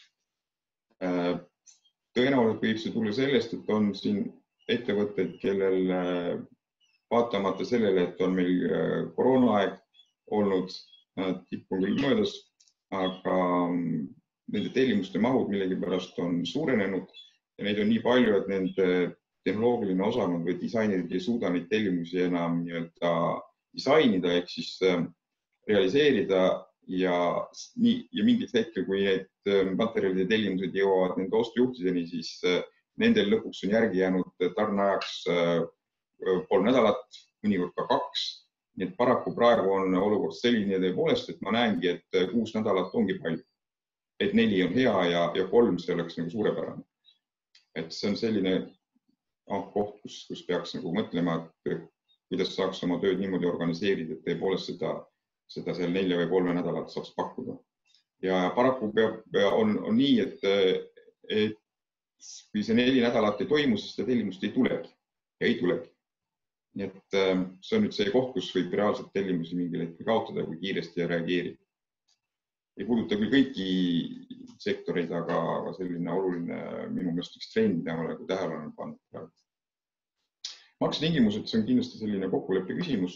Tõenäoliselt võib see tulla sellest, et on siin ettevõtted, kellel vaatamata sellele, et on meil koroonaaeg olnud, tipp on küll möödas, aga nende tellimuste mahud millegipärast on suurenenud ja neid on nii palju, et nende tehnoloogiline osakond või disainerid ei suuda neid tellimusi enam nii-öelda disainida ehk siis realiseerida ja, nii, ja mingit hetkel, kui need materjalide tellimused jõuavad nende ostujuhtideni, siis nendel lõpuks on järgi jäänud tarneajaks kolm nädalat, mõnikord ka kaks. Nii et paraku praegu on olukord selline tõepoolest, et ma näengi, et kuus nädalat ongi palju. Et neli on hea ja, ja kolm see oleks nagu suurepärane. Et see on selline oh, koht, kus, kus peaks nagu mõtlema, et kuidas saaks oma tööd niimoodi organiseerida, et tõepoolest seda, seda seal nelja või kolme nädalat saaks pakkuda. Ja paraku peab, on, on nii, et, et kui see neli nädalat ei toimu, siis seda tellimust ei tulegi ja ei tulegi. Nii et see on nüüd see koht, kus võib reaalselt tellimusi mingil hetkel kaotada, kui kiiresti ja reageeri. Ei puuduta küll kõiki sektoreid, aga, aga selline oluline minu meelest üks trend, mida ma nagu tähelepanu pannud. Maksetingimused, see on kindlasti selline kokkuleppe küsimus.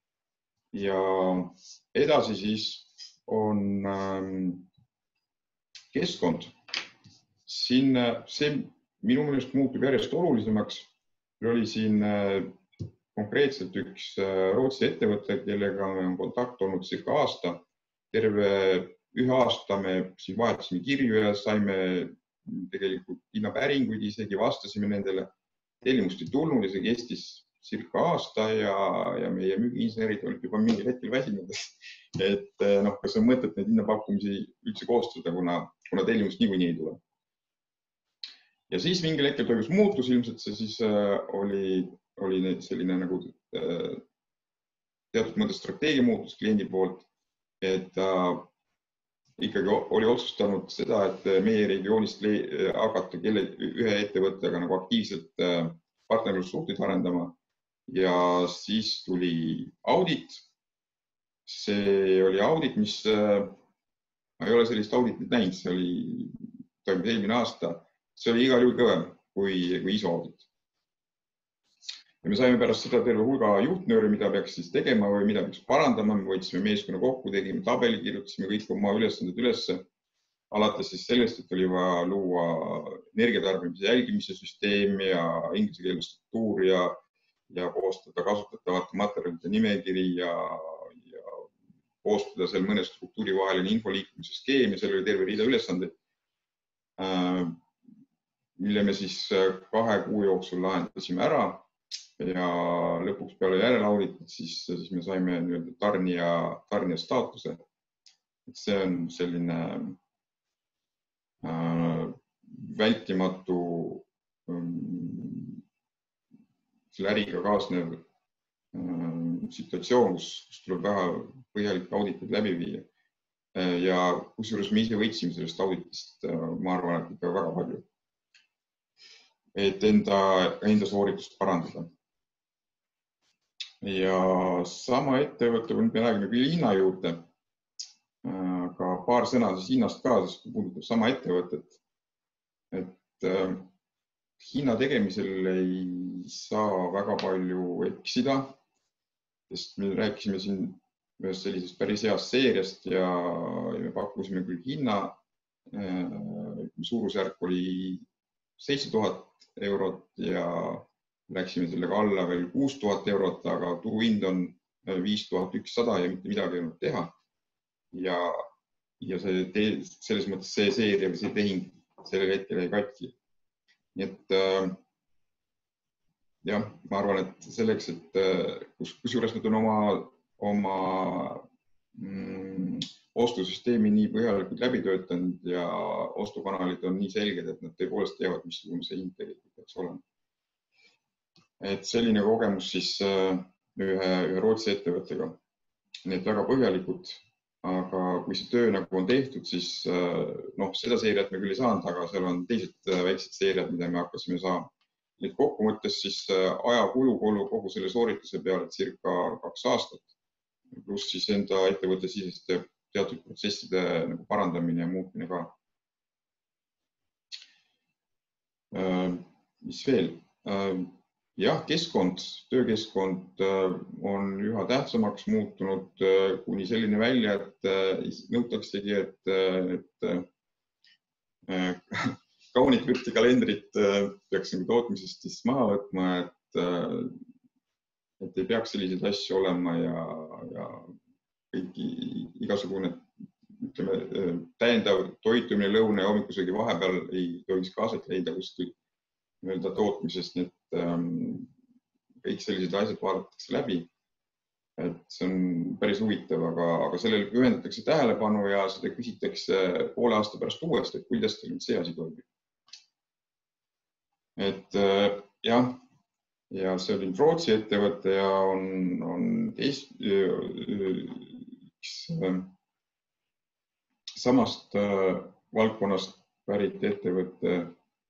Ja edasi siis on keskkond. Siin see minu meelest muutub järjest olulisemaks. Oli siin konkreetselt üks Rootsi ettevõte, kellega me on kontakt olnud circa aasta. Terve ühe aasta me siin vahetasime kirju ja saime tegelikult hinnapäringuid, isegi vastasime nendele. Tellimust ei tulnud ja see kestis circa aasta ja, ja meie müügiinsenerid olid juba mingi hetkel väsinud. Et noh, kas on mõtet neid hinnapakkumisi üldse koostada, kuna, kuna tellimust niikuinii ei tule. Ja siis mingil hetkel toimus muutus, ilmselt see siis oli, oli selline nagu teatud mõttes strateegia muutus kliendi poolt, et ta ikkagi oli otsustanud seda, et meie regioonist hakata kelle, ühe ettevõttega nagu aktiivselt partnerlussuhteid arendama ja siis tuli audit. See oli audit, mis, ma ei ole sellist auditit näinud, see oli toimus eelmine aasta, see oli igal juhul kõvem kui, kui I S O audit. Ja me saime pärast seda terve hulga juhtnööre, mida peaks siis tegema või mida peaks parandama. Me võtsime meeskonna kokku, tegime tabeli, kirjutasime kõik oma ülesanded ülesse. Alates siis sellest, et oli vaja luua energiatarbimise jälgimise süsteemi ja inglise keele struktuur ja, ja koostada kasutatavate materjalide nimekiri ja, ja koostada seal mõne struktuuri vaheline infoliikumise skeem ja seal oli terve riida ülesandeid, mille me siis kahe kuu jooksul lahendasime ära ja lõpuks peale järelauditit siis, siis me saime nii-öelda tarnija, tarnija staatuse. Et see on selline äh, vältimatu ähm, selle äriga kaasnev ähm, situatsioon, kus, kus tuleb väga põhjalik auditid läbi viia. Ja kusjuures me ise võitsime sellest auditist, ma arvan, et ikka väga palju. Et enda, enda sooritust parandada. Ja sama ettevõtte, me räägime küll hinna juurde, aga paar sõna siis hinnast ka, sest puudutab sama ettevõtet. Et äh, hinna tegemisel ei saa väga palju eksida, sest me rääkisime siin ühest sellisest päris heast seeriast ja, ja me pakkusime küll hinna, äh, suurusjärk oli seitse tuhat eurot ja läksime sellega alla veel kuus tuhat eurot, aga turuhind on viis tuhat ükssada ja mitte midagi ei olnud teha. Ja, ja see te, selles mõttes see seeria või see tehing sellel hetkel ei katki. Nii et äh, jah, ma arvan, et selleks, et kus, kus juures nad on oma, oma mm, ostusüsteemi nii põhjalikult läbi töötanud ja ostukanalid on nii selged, et nad tõepoolest teavad, missugune see hind tegelikult peaks olema. Et selline kogemus siis ühe, ühe Rootsi ettevõttega. Need väga põhjalikud, aga kui see töö nagu on tehtud, siis noh, seda seeriat me küll ei saanud, aga seal on teised väiksed seeriad, mida me hakkasime saama. Nüüd kokku mõttes siis aja kulu kogu selle soorituse peale circa kaks aastat, pluss siis enda ettevõtte siseste teatud protsesside nagu parandamine ja muutmine ka. Mis veel? Jah, keskkond, töökeskkond on üha tähtsamaks muutunud kuni selline välja, et nõutaksegi, et, et kaunit vürti kalendrit peaks tootmisest siis maha võtma, et, et ei peaks selliseid asju olema ja, ja kõiki igasugune ütleme, täiendav toitumine lõuna ja hommikusöögi vahepeal ei tohiks ka aset leida kuskil mõelda tootmisest, nii et ähm, kõik sellised asjad vaadatakse läbi. Et see on päris huvitav, aga, aga sellele pühendatakse tähelepanu ja seda küsitakse poole aasta pärast uuesti, et kuidas teil see asi toimib. Et äh, jah, ja see oli Rootsi ettevõte ja on, on teist, üks äh, samast äh, valdkonnast pärit ettevõtte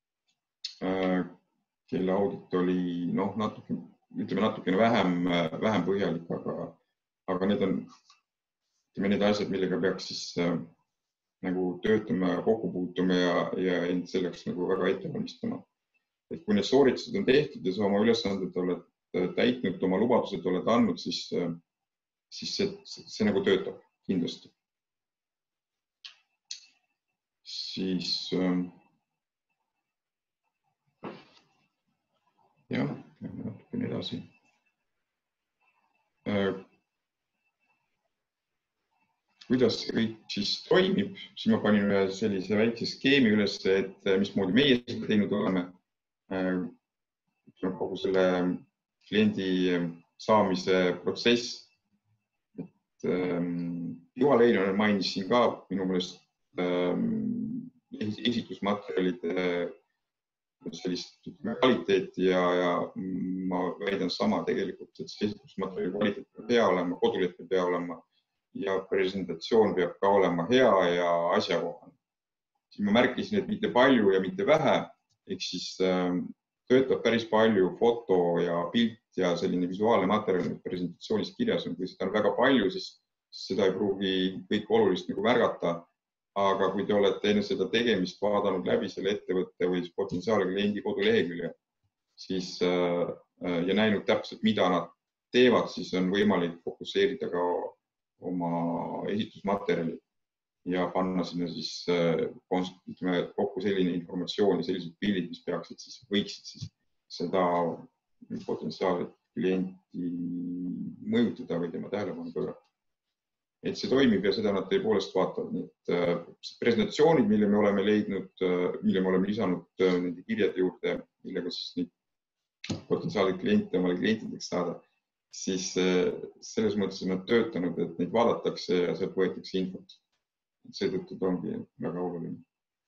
kelle audit oli noh, natuke, ütleme natukene vähem, vähem põhjalik, aga, aga need on ütleme, need asjad, millega peaks siis äh, nagu töötama ja kokku puutuma ja, ja end selleks nagu väga ette valmistama. Et kui need sooritused on tehtud ja sa oma ülesanded oled täitnud, oma lubadused oled andnud, siis, siis see, see, see nagu töötab kindlasti. Siis äh, jah, natukene edasi. Kuidas see kõik siis toimib, siis ma panin ühe sellise väikse skeemi üles, et mismoodi meie seda teinud oleme. Kogu selle kliendi saamise protsess. Et, Juha Leinonen mainis siin ka minu meelest esitusmaterjalide sellist kvaliteeti ja, ja ma väidan sama tegelikult, et see esitusmaterjali kvaliteet peab hea olema, koduleht peab hea olema ja presentatsioon peab ka olema hea ja asjakohane. Siis ma märkisin, et mitte palju ja mitte vähe, ehk siis äh, töötab päris palju foto ja pilt ja selline visuaalne materjal, mis presentatsioonis kirjas on. Kui seda on väga palju, siis seda ei pruugi kõik olulist nagu märgata, aga kui te olete enne seda tegemist vaadanud läbi selle ettevõtte või potentsiaalse kliendi kodulehekülje, siis ja näinud täpselt, mida nad teevad, siis on võimalik fokusseerida ka oma esitusmaterjali ja panna sinna siis ütleme, kokku selline informatsioon ja sellised pildid, mis peaksid siis, võiksid siis seda potentsiaalset klienti mõjutada või tema tähelepanu pöörata. Et see toimib ja seda nad tõepoolest vaatavad. Nii et presentatsioonid, mille me oleme leidnud, mille me oleme lisanud nende kirjade juurde, millega siis neid potentsiaalseid kliente omale klientideks saada, siis selles mõttes on nad töötanud, et neid vaadatakse ja sealt võetakse infot. Seetõttu ongi väga oluline.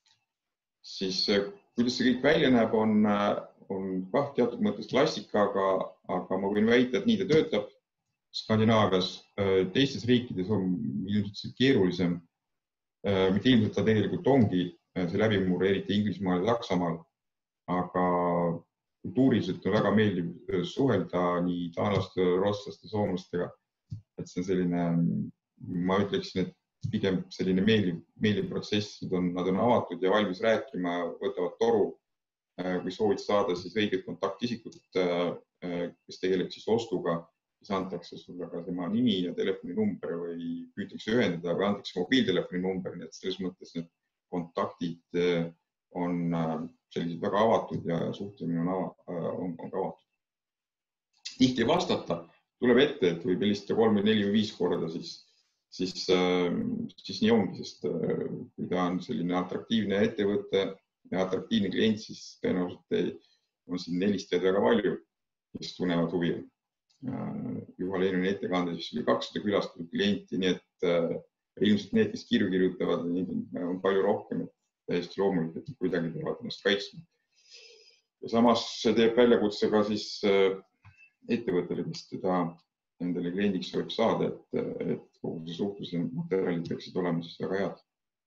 Siis kuidas see kõik välja näeb, on, on kah teatud mõttes klassika, aga, aga ma võin väita, et nii ta töötab. Skandinaavias, teistes riikides on ilmselt keerulisem, mitte ilmselt ta tegelikult ongi see läbimurre, eriti Inglismaal ja Saksamaal, aga kultuuriliselt on väga meeldiv suhelda nii taanlaste, rootslaste, soomlastega, et see on selline, ma ütleksin, et pigem selline meeldiv, meeldiv protsess, nad on, nad on avatud ja valmis rääkima, võtavad toru, kui soovid saada siis õiged kontaktisikud, kes tegeleb siis ostuga, siis antakse sulle ka tema nimi ja telefoninumber või püütakse ühendada või antakse mobiiltelefoni number, nii et selles mõttes need kontaktid on sellised väga avatud ja suhtlemine on, on, on avatud. Tihti vastata tuleb ette, et võib helistada kolm, neli või viis korda, siis, siis, siis nii ongi, sest kui ta on selline atraktiivne ettevõte ja atraktiivne klient, siis tõenäoliselt on siin helistajad väga palju, kes tunnevad huvi. Juha Leinuni ettekande siis oli kakssada külastatud klienti, nii et äh, ilmselt need, kes kirju kirjutavad, on palju rohkem, et täiesti loomulik, et kuidagi peavad ennast kaitsma. Ja samas see teeb väljakutse ka siis äh, ettevõttele, kes teda endale kliendiks võib saada, et, et kogu see suhtluse materjalid peaksid olema siis väga head.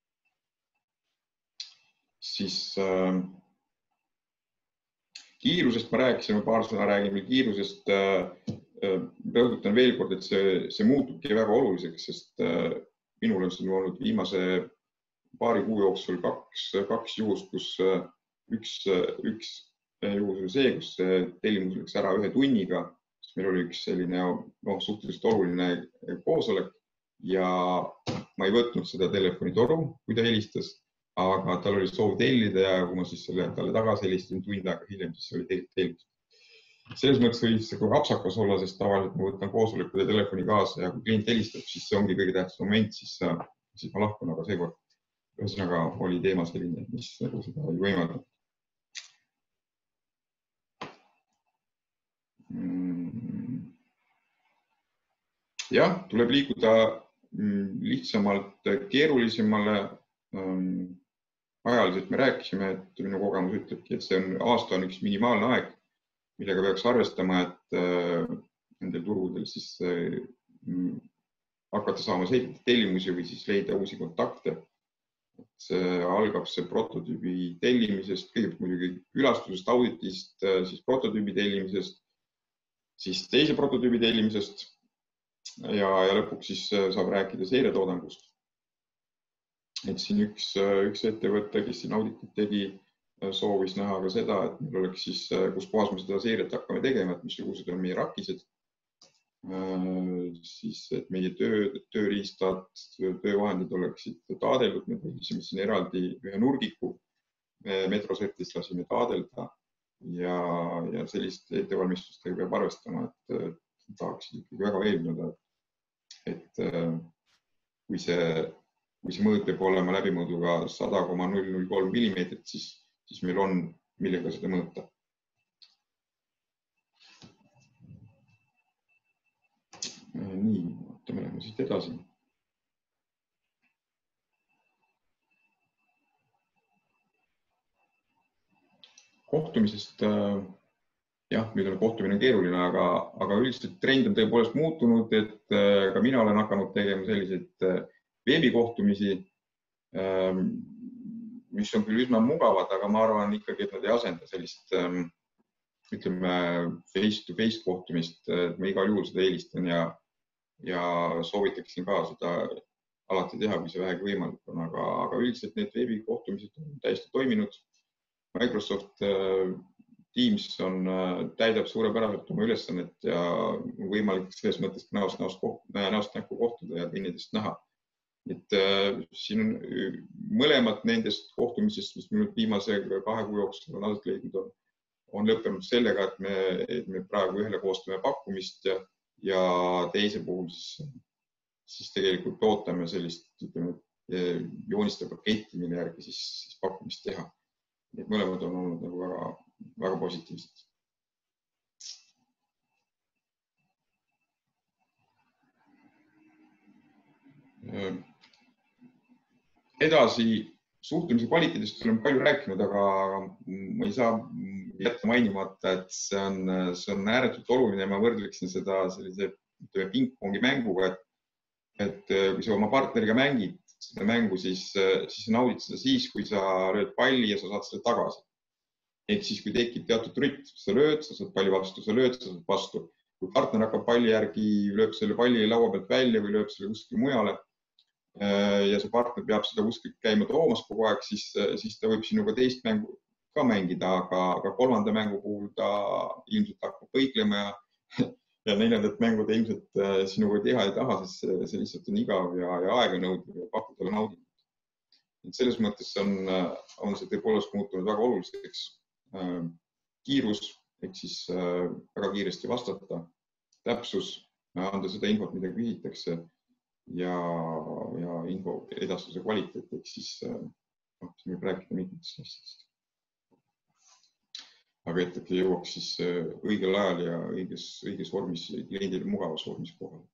Siis äh, kiirusest ma rääkisin, paar sõna räägime kiirusest. Rõhutan veel kord, et see, see muutubki väga oluliseks, sest minul on siin olnud viimase paari kuu jooksul kaks, kaks juhust, kus üks, üks juhus oli see, kus tellimus läks ära ühe tunniga, siis meil oli üks selline no, suhteliselt oluline koosolek ja ma ei võtnud seda telefonitoru, kui ta helistas, aga tal oli soov tellida ja kui ma siis selle, talle tagasi helistasin tund aega hiljem, siis oli tegelikult tellimus. Selles mõttes võis see rapsakas olla, sest tavaliselt ma võtan koosolekud ja telefoni kaasa ja kui klient helistab, siis see ongi kõige tähtsam moment, siis, siis ma lahkun, aga seekord ühesõnaga oli teema selline, mis seda ei võimalda. Jah, tuleb liikuda lihtsamalt keerulisemale. Ajaliselt me rääkisime, et minu kogemus ütlebki, et see on, aasta on üks minimaalne aeg, millega peaks arvestama, et nendel turgudel siis hakata saama selgelt tellimusi või siis leida uusi kontakte. See algab see prototüübi tellimisest, kõigepealt muidugi külastusest, auditist, siis prototüübi tellimisest, siis teise prototüübi tellimisest ja, ja lõpuks siis saab rääkida seiretoodangust. Et siin üks, üks ettevõte, kes siin auditit tegi, soovis näha ka seda, et meil oleks siis, kus kohas me seda seiret hakkame tegema, et missugused on meie rakised, siis, et meie töö, tööriistad, töövahendid oleksid taadeldud, me tegisime siin eraldi ühe nurgiku, metrosetis lasime taadelda ja, ja sellist ettevalmistustega peab arvestama, et tahaksid ikkagi väga veenduda, et kui see Kui see mõõt peab olema läbimõõduga sada koma null null kolm millimeetrit, siis, siis meil on millega seda mõõta. Nii, võtame läheme siit edasi. Kohtumisest, jah, nüüd on kohtumine keeruline, aga, aga üldiselt trend on tõepoolest muutunud, et ka mina olen hakanud tegema selliseid veebikohtumisi, mis on küll üsna mugavad, aga ma arvan ikkagi, et nad ei asenda sellist, ütleme, face-to-face kohtumist. Ma igal juhul seda eelistan ja, ja soovitaksin ka seda alati teha, kui see vähegi võimalik on, aga, aga üldiselt need veebikohtumised on täiesti toiminud. Microsoft Teams on, täidab suurepäraselt oma ülesannet ja võimalik selles mõttes näost, näost, näost näkku kohtuda ja teineteist näha. Et siin on mõlemad nendest kohtumisest, mis meil viimase kahe kuu jooksul on aset leidnud, on, on lõppenud sellega, et me, et me praegu ühele koostame pakkumist ja, ja teise puhul siis, siis tegelikult ootame sellist ütleme, jooniste paketti, mille järgi siis, siis pakkumist teha. Need mõlemad on olnud nagu väga, väga positiivsed. Edasi suhtlemise kvaliteedist oleme palju rääkinud, aga ma ei saa jätta mainimata, et see on, see on ääretult oluline. Ma võrdleksin seda sellise pingpongi mänguga, et, et kui sa oma partneriga mängid seda mängu, siis, siis naudid seda siis, kui sa lööd palli ja sa saad selle tagasi. Ehk siis, kui tekib teatud rütm, sa lööd, sa saad palli vastu, sa lööd, sa saad vastu. Kui partner hakkab palli järgi, lööb selle palli laua pealt välja või lööb selle kuskil mujale ja see partner peab seda kuskilt käima toomas kogu aeg, siis, siis ta võib sinuga teist mängu ka mängida, aga, aga kolmanda mängu puhul ta ilmselt hakkab põiklema ja, ja neljandat mängu ta ilmselt sinuga teha ei taha, sest see, see lihtsalt on igav ja, ja aega nõudnud ja pakub talle naudingut. Selles mõttes on, on see tõepoolest muutunud väga oluliseks. Kiirus, ehk siis väga kiiresti vastata, täpsus, anda seda infot, mida küsitakse ja, ja info edastuse kvaliteet, ehk siis noh, siin võib rääkida mitmetest asjadest. Aga et jõuaks siis õigel ajal ja õiges, õiges vormis, kliendile mugavas vormis kohal.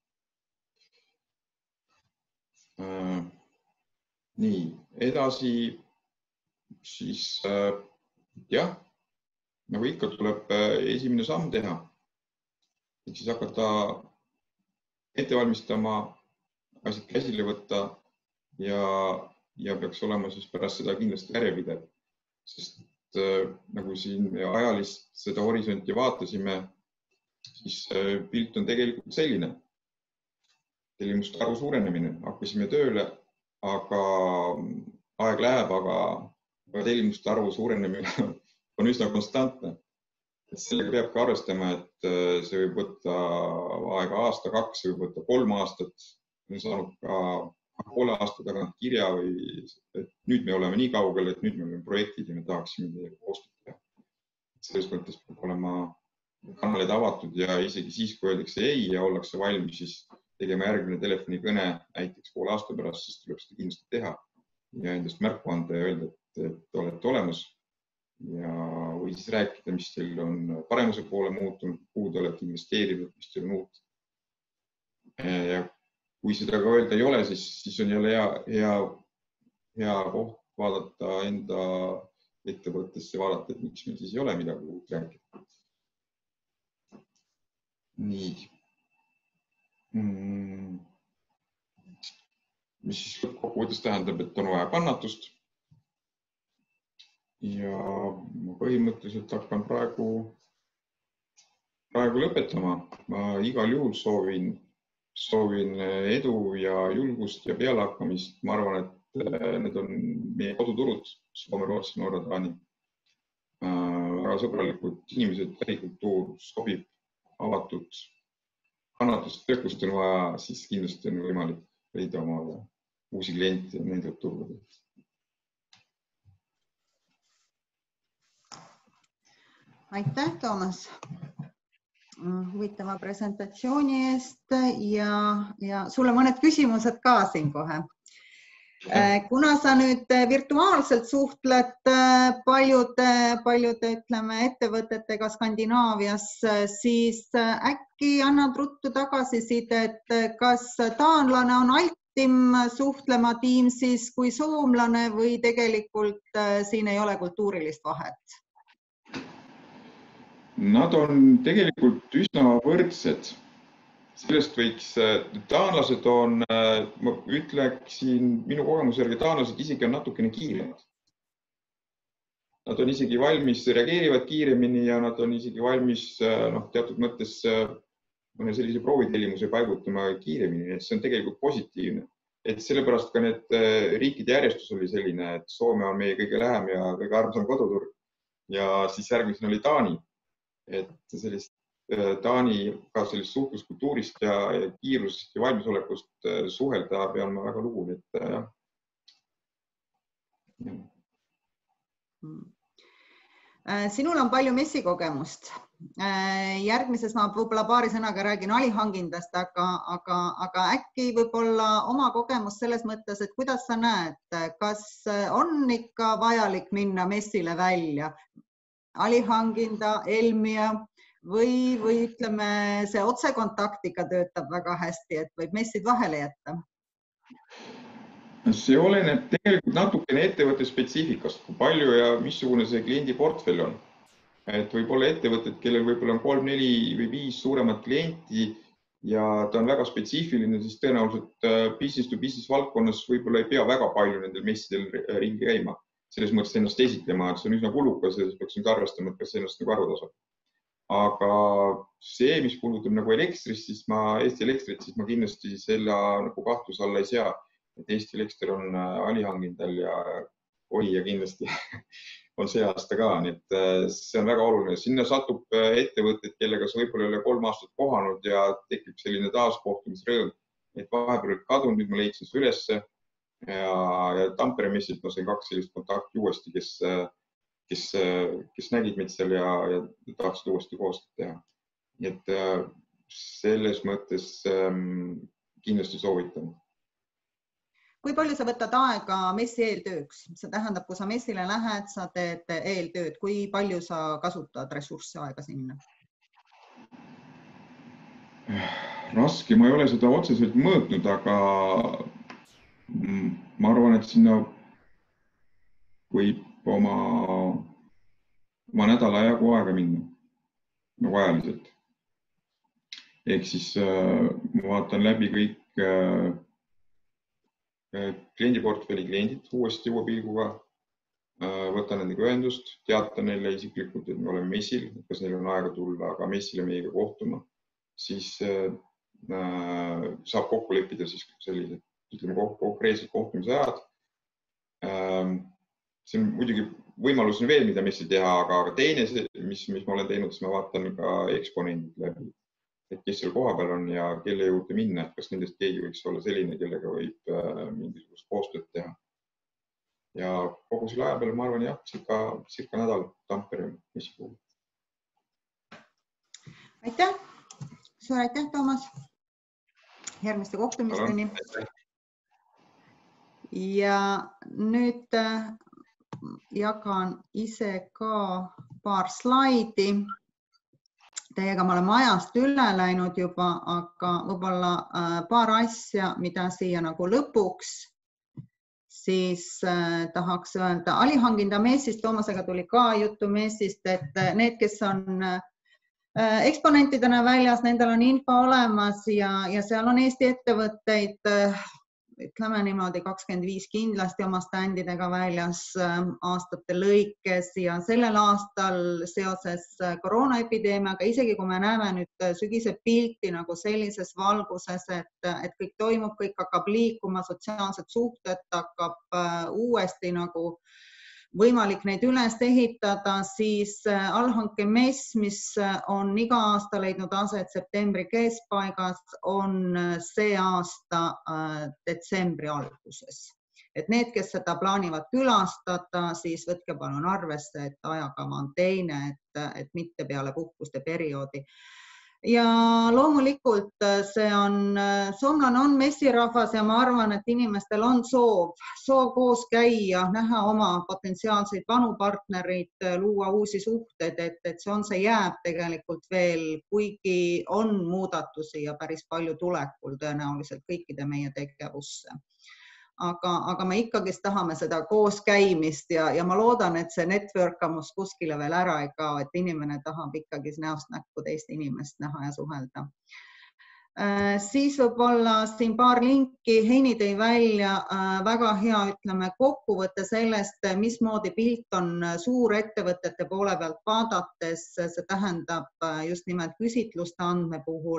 Nii, edasi siis jah, nagu ikka tuleb esimene samm teha. Ehk siis hakata ette valmistama, asjad käsile võtta ja, ja peaks olema siis pärast seda kindlasti järjepidev. Sest nagu siin ajalist seda horisonti vaatasime, siis pilt on tegelikult selline. Tellimuste arvu suurenemine. Hakkasime tööle, aga aeg läheb, aga tellimuste arvu suurenemine on üsna konstantne. Sellega peab ka arvestama, et see võib võtta aega aasta, kaks, võib võtta kolm aastat. Me saanud ka poole aasta tagant kirja või et nüüd me oleme nii kaugel, et nüüd me oleme projektid ja me tahaksime teiega koostööd teha. Selles mõttes peab olema kanalid avatud ja isegi siis, kui öeldakse ei ja ollakse valmis, siis tegema järgmine telefonikõne näiteks poole aasta pärast, siis tuleb seda kindlasti teha ja endast märku anda ja öelda, et, et olete olemas. Ja, või siis rääkida, mis teil on paremuse poole muutunud, kuhu te olete investeerinud, mis teil on uut. Ja kui seda ka öelda ei ole, siis, siis on jälle hea, hea, hea koht vaadata enda ettevõttesse, vaadata, et miks meil siis ei ole midagi uut rääkida. Nii. Hmm. Mis siis kokkuvõttes tähendab, et on vaja kannatust. Ja ma põhimõtteliselt hakkan praegu, praegu lõpetama. Ma igal juhul soovin, soovin edu ja julgust ja pealehakkamist. Ma arvan, et need on meie koduturud, Soome, Rootsi, Norra, Taani. Väga sõbralikud inimesed, ärikultuur sobib, avatud. Kannatust töökust on vaja, siis kindlasti on võimalik leida omale uusi kliente nende turgudel. Aitäh, Toomas, huvitava presentatsiooni eest ja, ja sulle mõned küsimused ka siin kohe. Kuna sa nüüd virtuaalselt suhtled paljude, paljude ütleme, ettevõtetega Skandinaavias, siis äkki annad ruttu tagasiside, et kas taanlane on altim suhtlema Teamsis kui soomlane või tegelikult siin ei ole kultuurilist vahet? Nad on tegelikult üsna võrdsed. Sellest võiks, taanlased on, ma ütleksin, minu kogemuse järgi taanlased isegi on natukene kiiremad. Nad on isegi valmis, reageerivad kiiremini ja nad on isegi valmis noh, teatud mõttes mõne sellise proovitellimuse paigutama kiiremini. See on tegelikult positiivne. et sellepärast ka need riikide järjestus oli selline, et Soome on meie kõige lähem ja kõige armsam koduturg ja siis järgmisena oli Taani, et sellist Taani ka sellist suhtluskultuurist ja kiirusest ja valmisolekust suhelda pean ma väga lugu, et jah. Sinul on palju messikogemust. Järgmises ma võib-olla paari sõnaga räägin alihangindast, aga, aga, aga äkki võib-olla oma kogemus selles mõttes, et kuidas sa näed, kas on ikka vajalik minna messile välja, alihanginda, Elmia või, või ütleme, see otsekontaktiga töötab väga hästi, et võib messid vahele jätta? See oleneb tegelikult natukene ettevõtte spetsiifikast, kui palju ja missugune see kliendi portfell on. Et võib-olla ettevõtted, kellel võib-olla on kolm, neli või viis suuremat klienti ja ta on väga spetsiifiline, siis tõenäoliselt business to business valdkonnas võib-olla ei pea väga palju nendel messidel ringi käima. Selles mõttes ennast esitlema, et see on üsna kulukas ja siis peaks nüüd arvestama, et kas ennast nagu arvu tasub. Aga see, mis puudutab nagu Elektrist, siis ma, Eesti Elektrit, siis ma kindlasti selle nagu kahtluse alla ei sea. Et Eesti Elekter on alihangindal ja oli ja kindlasti on see aasta ka, nii et see on väga oluline. Sinna satub ettevõtted, kellega sa võib-olla ei ole kolm aastat kohanud ja tekib selline taaskohtumisrõõm, et vahepeal olid kadunud, nüüd ma leidsin see ülesse ja, ja Tampere messilt ma sain kaks sellist kontakti uuesti, kes, kes, kes nägid meid seal ja, ja tahaksid uuesti koostööd teha. Nii et selles mõttes kindlasti soovitan. Kui palju sa võtad aega messi eeltööks? See tähendab, kui sa messile lähed, sa teed eeltööd. Kui palju sa kasutad ressurssi aega sinna? Raske, ma ei ole seda otseselt mõõtnud, aga ma arvan, et sinna võib oma, oma nädala jagu aega minna, nagu ajaliselt. Ehk siis ma vaatan läbi kõik kliendiportfelli kliendid uuesti uue pilguga, võtan nendega ühendust, teatan neile isiklikult, et me oleme messil, kas neil on aega tulla, aga messile meiega kohtuma, siis äh, saab kokku leppida siis sellised, ütleme, konkreetsed kohtumise ajad. Ähm, see on muidugi võimalus veel, mida messi teha, aga teine, mis, mis ma olen teinud, siis ma vaatan ka eksponendid läbi. Et kes seal koha peal on ja kelle juurde minna, et kas nendest keegi võiks olla selline, kellega võib mingisugust koostööd teha. Ja kogu selle aja peale ma arvan, jah, cirka, cirka nädal Tampere messi puhul. Aitäh! Suur aitäh, Toomas! Järgmiste kohtumisteni. Ja nüüd jagan ise ka paar slaidi. Teiega me oleme ajast üle läinud juba, aga võib-olla paar asja, mida siia nagu lõpuks, siis tahaks öelda alihanginda messist, Toomasega tuli ka juttu messist, et need, kes on eksponentidena väljas, nendel on info olemas ja, ja seal on Eesti ettevõtteid, ütleme niimoodi kakskümmend viis kindlasti oma standidega väljas aastate lõikes ja sellel aastal seoses koroonaepideemiaga, isegi kui me näeme nüüd sügise pilti nagu sellises valguses, et, et kõik toimub, kõik hakkab liikuma, sotsiaalsed suhted hakkab uuesti nagu võimalik neid üles ehitada, siis allhanke mess, mis on iga aasta leidnud aset septembri keskpaigas, on see aasta detsembri alguses. Et need, kes seda plaanivad külastada, siis võtke palun arvesse, et ajakava on teine, et, et mitte peale puhkuste perioodi. Ja loomulikult see on, soomlane on messirahvas ja ma arvan, et inimestel on soov, soov koos käia, näha oma potentsiaalseid vanupartnerid, luua uusi suhted, et, et see on, see jääb tegelikult veel, kuigi on muudatusi ja päris palju tulekul tõenäoliselt kõikide meie tegevusse. Aga, aga me ikkagi tahame seda koos käimist ja, ja ma loodan, et see networkamus kuskile veel ära ei kao, et inimene tahab ikkagi näost näkku teist inimest näha ja suhelda. Äh, siis võib-olla siin paar linki, Heini tõi välja äh, väga hea, ütleme, kokkuvõtte sellest, mismoodi pilt on suurettevõtete poole pealt vaadates, see tähendab just nimelt küsitluste andme puhul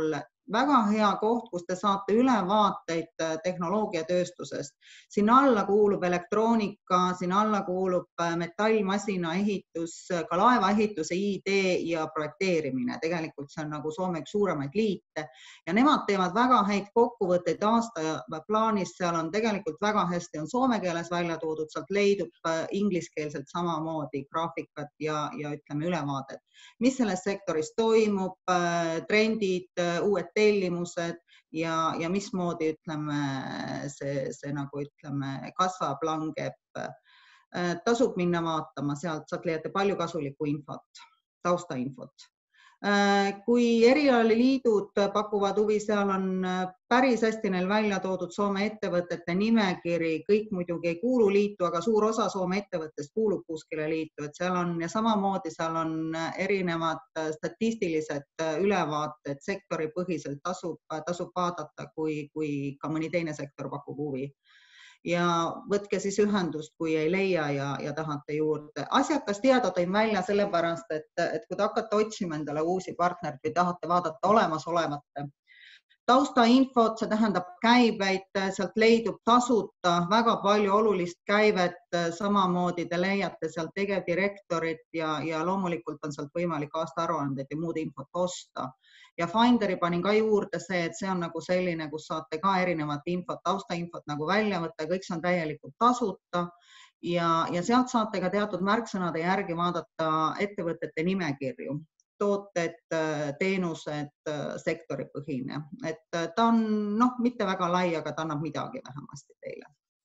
väga hea koht, kus te saate ülevaateid tehnoloogiatööstusest. Siin alla kuulub elektroonika, siin alla kuulub metallmasina ehitus, ka laevaehituse I D ja projekteerimine. Tegelikult see on nagu Soome üks suuremaid liite ja nemad teevad väga häid kokkuvõtteid aasta plaanis. Seal on tegelikult väga hästi on soome keeles välja toodud, sealt leidub ingliskeelselt samamoodi graafikat ja, ja ütleme ülevaadet, mis selles sektoris toimub, trendid, uued tellimused ja, ja mismoodi ütleme, see, see nagu ütleme, kasvab, langeb. Tasub minna vaatama, sealt saad leiate palju kasulikku infot, taustainfot. Kui erialaliidud pakuvad huvi, seal on päris hästi neil välja toodud Soome ettevõtete nimekiri, kõik muidugi ei kuulu liitu, aga suur osa Soome ettevõttest kuulub kuskile liitu, et seal on ja samamoodi seal on erinevad statistilised ülevaated sektoripõhiselt tasub, tasub vaadata, kui, kui ka mõni teine sektor pakub huvi. Ja võtke siis ühendust, kui ei leia ja, ja tahate juurde. Asjakas teada tõin välja sellepärast, et, et kui te hakkate otsima endale uusi partnerid või tahate vaadata olemasolevate taustainfot, see tähendab käibeid, sealt leidub tasuta väga palju olulist käivet, samamoodi te leiate sealt tegevdirektorit ja, ja loomulikult on sealt võimalik aastaaruandeid ja muud infot osta. Ja Finderi panin ka juurde see, et see on nagu selline, kus saate ka erinevat infot, taustainfot nagu välja võtta, kõik see on täielikult tasuta ja, ja sealt saate ka teatud märksõnade järgi vaadata ettevõtete nimekirju, tooted, teenused, sektoripõhine, et ta on noh, mitte väga lai, aga ta annab midagi vähemasti teile.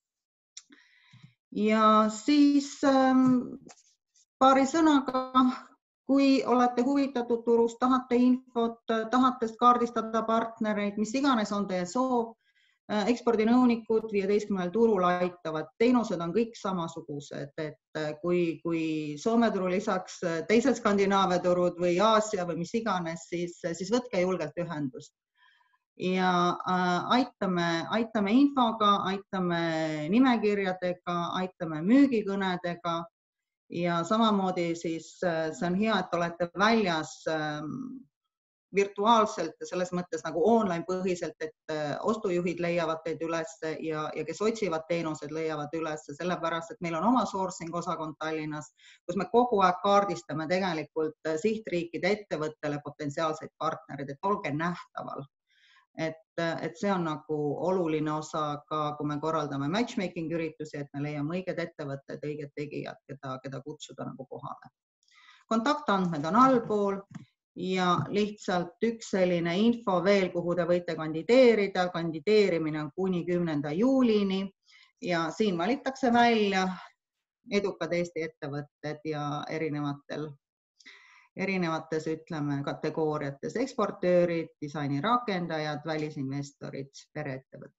Ja siis ähm, paari sõnaga, kui olete huvitatud turust, tahate infot, tahate kaardistada partnereid, mis iganes on teie soov, ekspordinõunikud viieteistkümnel turul aitavad, teenused on kõik samasugused, et kui, kui Soome turu lisaks teised Skandinaavia turud või Aasia või mis iganes, siis, siis võtke julgelt ühendust. Ja aitame, aitame infoga, aitame nimekirjadega, aitame müügikõnedega ja samamoodi siis see on hea, et olete väljas virtuaalselt ja selles mõttes nagu online põhiselt, et ostujuhid leiavad teid üles ja, ja kes otsivad teenused leiavad üles, sellepärast, et meil on oma sourcing osakond Tallinnas, kus me kogu aeg kaardistame tegelikult sihtriikide ettevõttele potentsiaalseid partnerid, et olge nähtaval. Et, et see on nagu oluline osa ka, kui me korraldame matchmaking üritusi, et me leiame õiged ettevõtted, õiged tegijad, keda, keda kutsuda nagu kohale. Kontaktandmed on allpool. Ja lihtsalt üks selline info veel, kuhu te võite kandideerida. Kandideerimine on kuni kümnenda juulini ja siin valitakse välja edukad Eesti ettevõtted ja erinevatel, erinevates ütleme, kategooriates eksportöörid, disainirakendajad, välisinvestorid, pereettevõtted.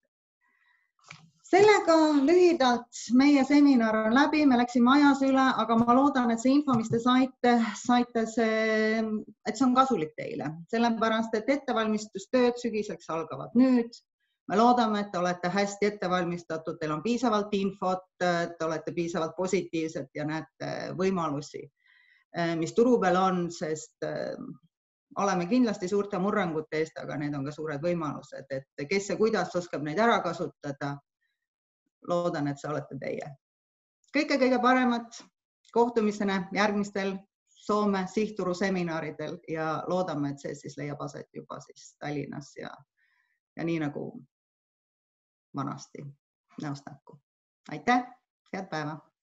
Sellega lühidalt meie seminar on läbi, me läksime ajas üle, aga ma loodan, et see info, mis te saite, saite see, et see on kasulik teile. Sellepärast, et ettevalmistustööd sügiseks algavad nüüd. Me loodame, et te olete hästi ettevalmistatud, teil on piisavalt infot, te olete piisavalt positiivsed ja näete võimalusi, mis turu peal on, sest oleme kindlasti suurte murrangute eest, aga need on ka suured võimalused, et kes ja kuidas oskab neid ära kasutada. Loodan, et see olete teie. Kõike kõige paremat kohtumisena järgmistel Soome sihtturu seminaridel ja loodame, et see siis leiab aset juba siis Tallinnas ja, ja nii nagu vanasti näost näkku. Aitäh, head päeva!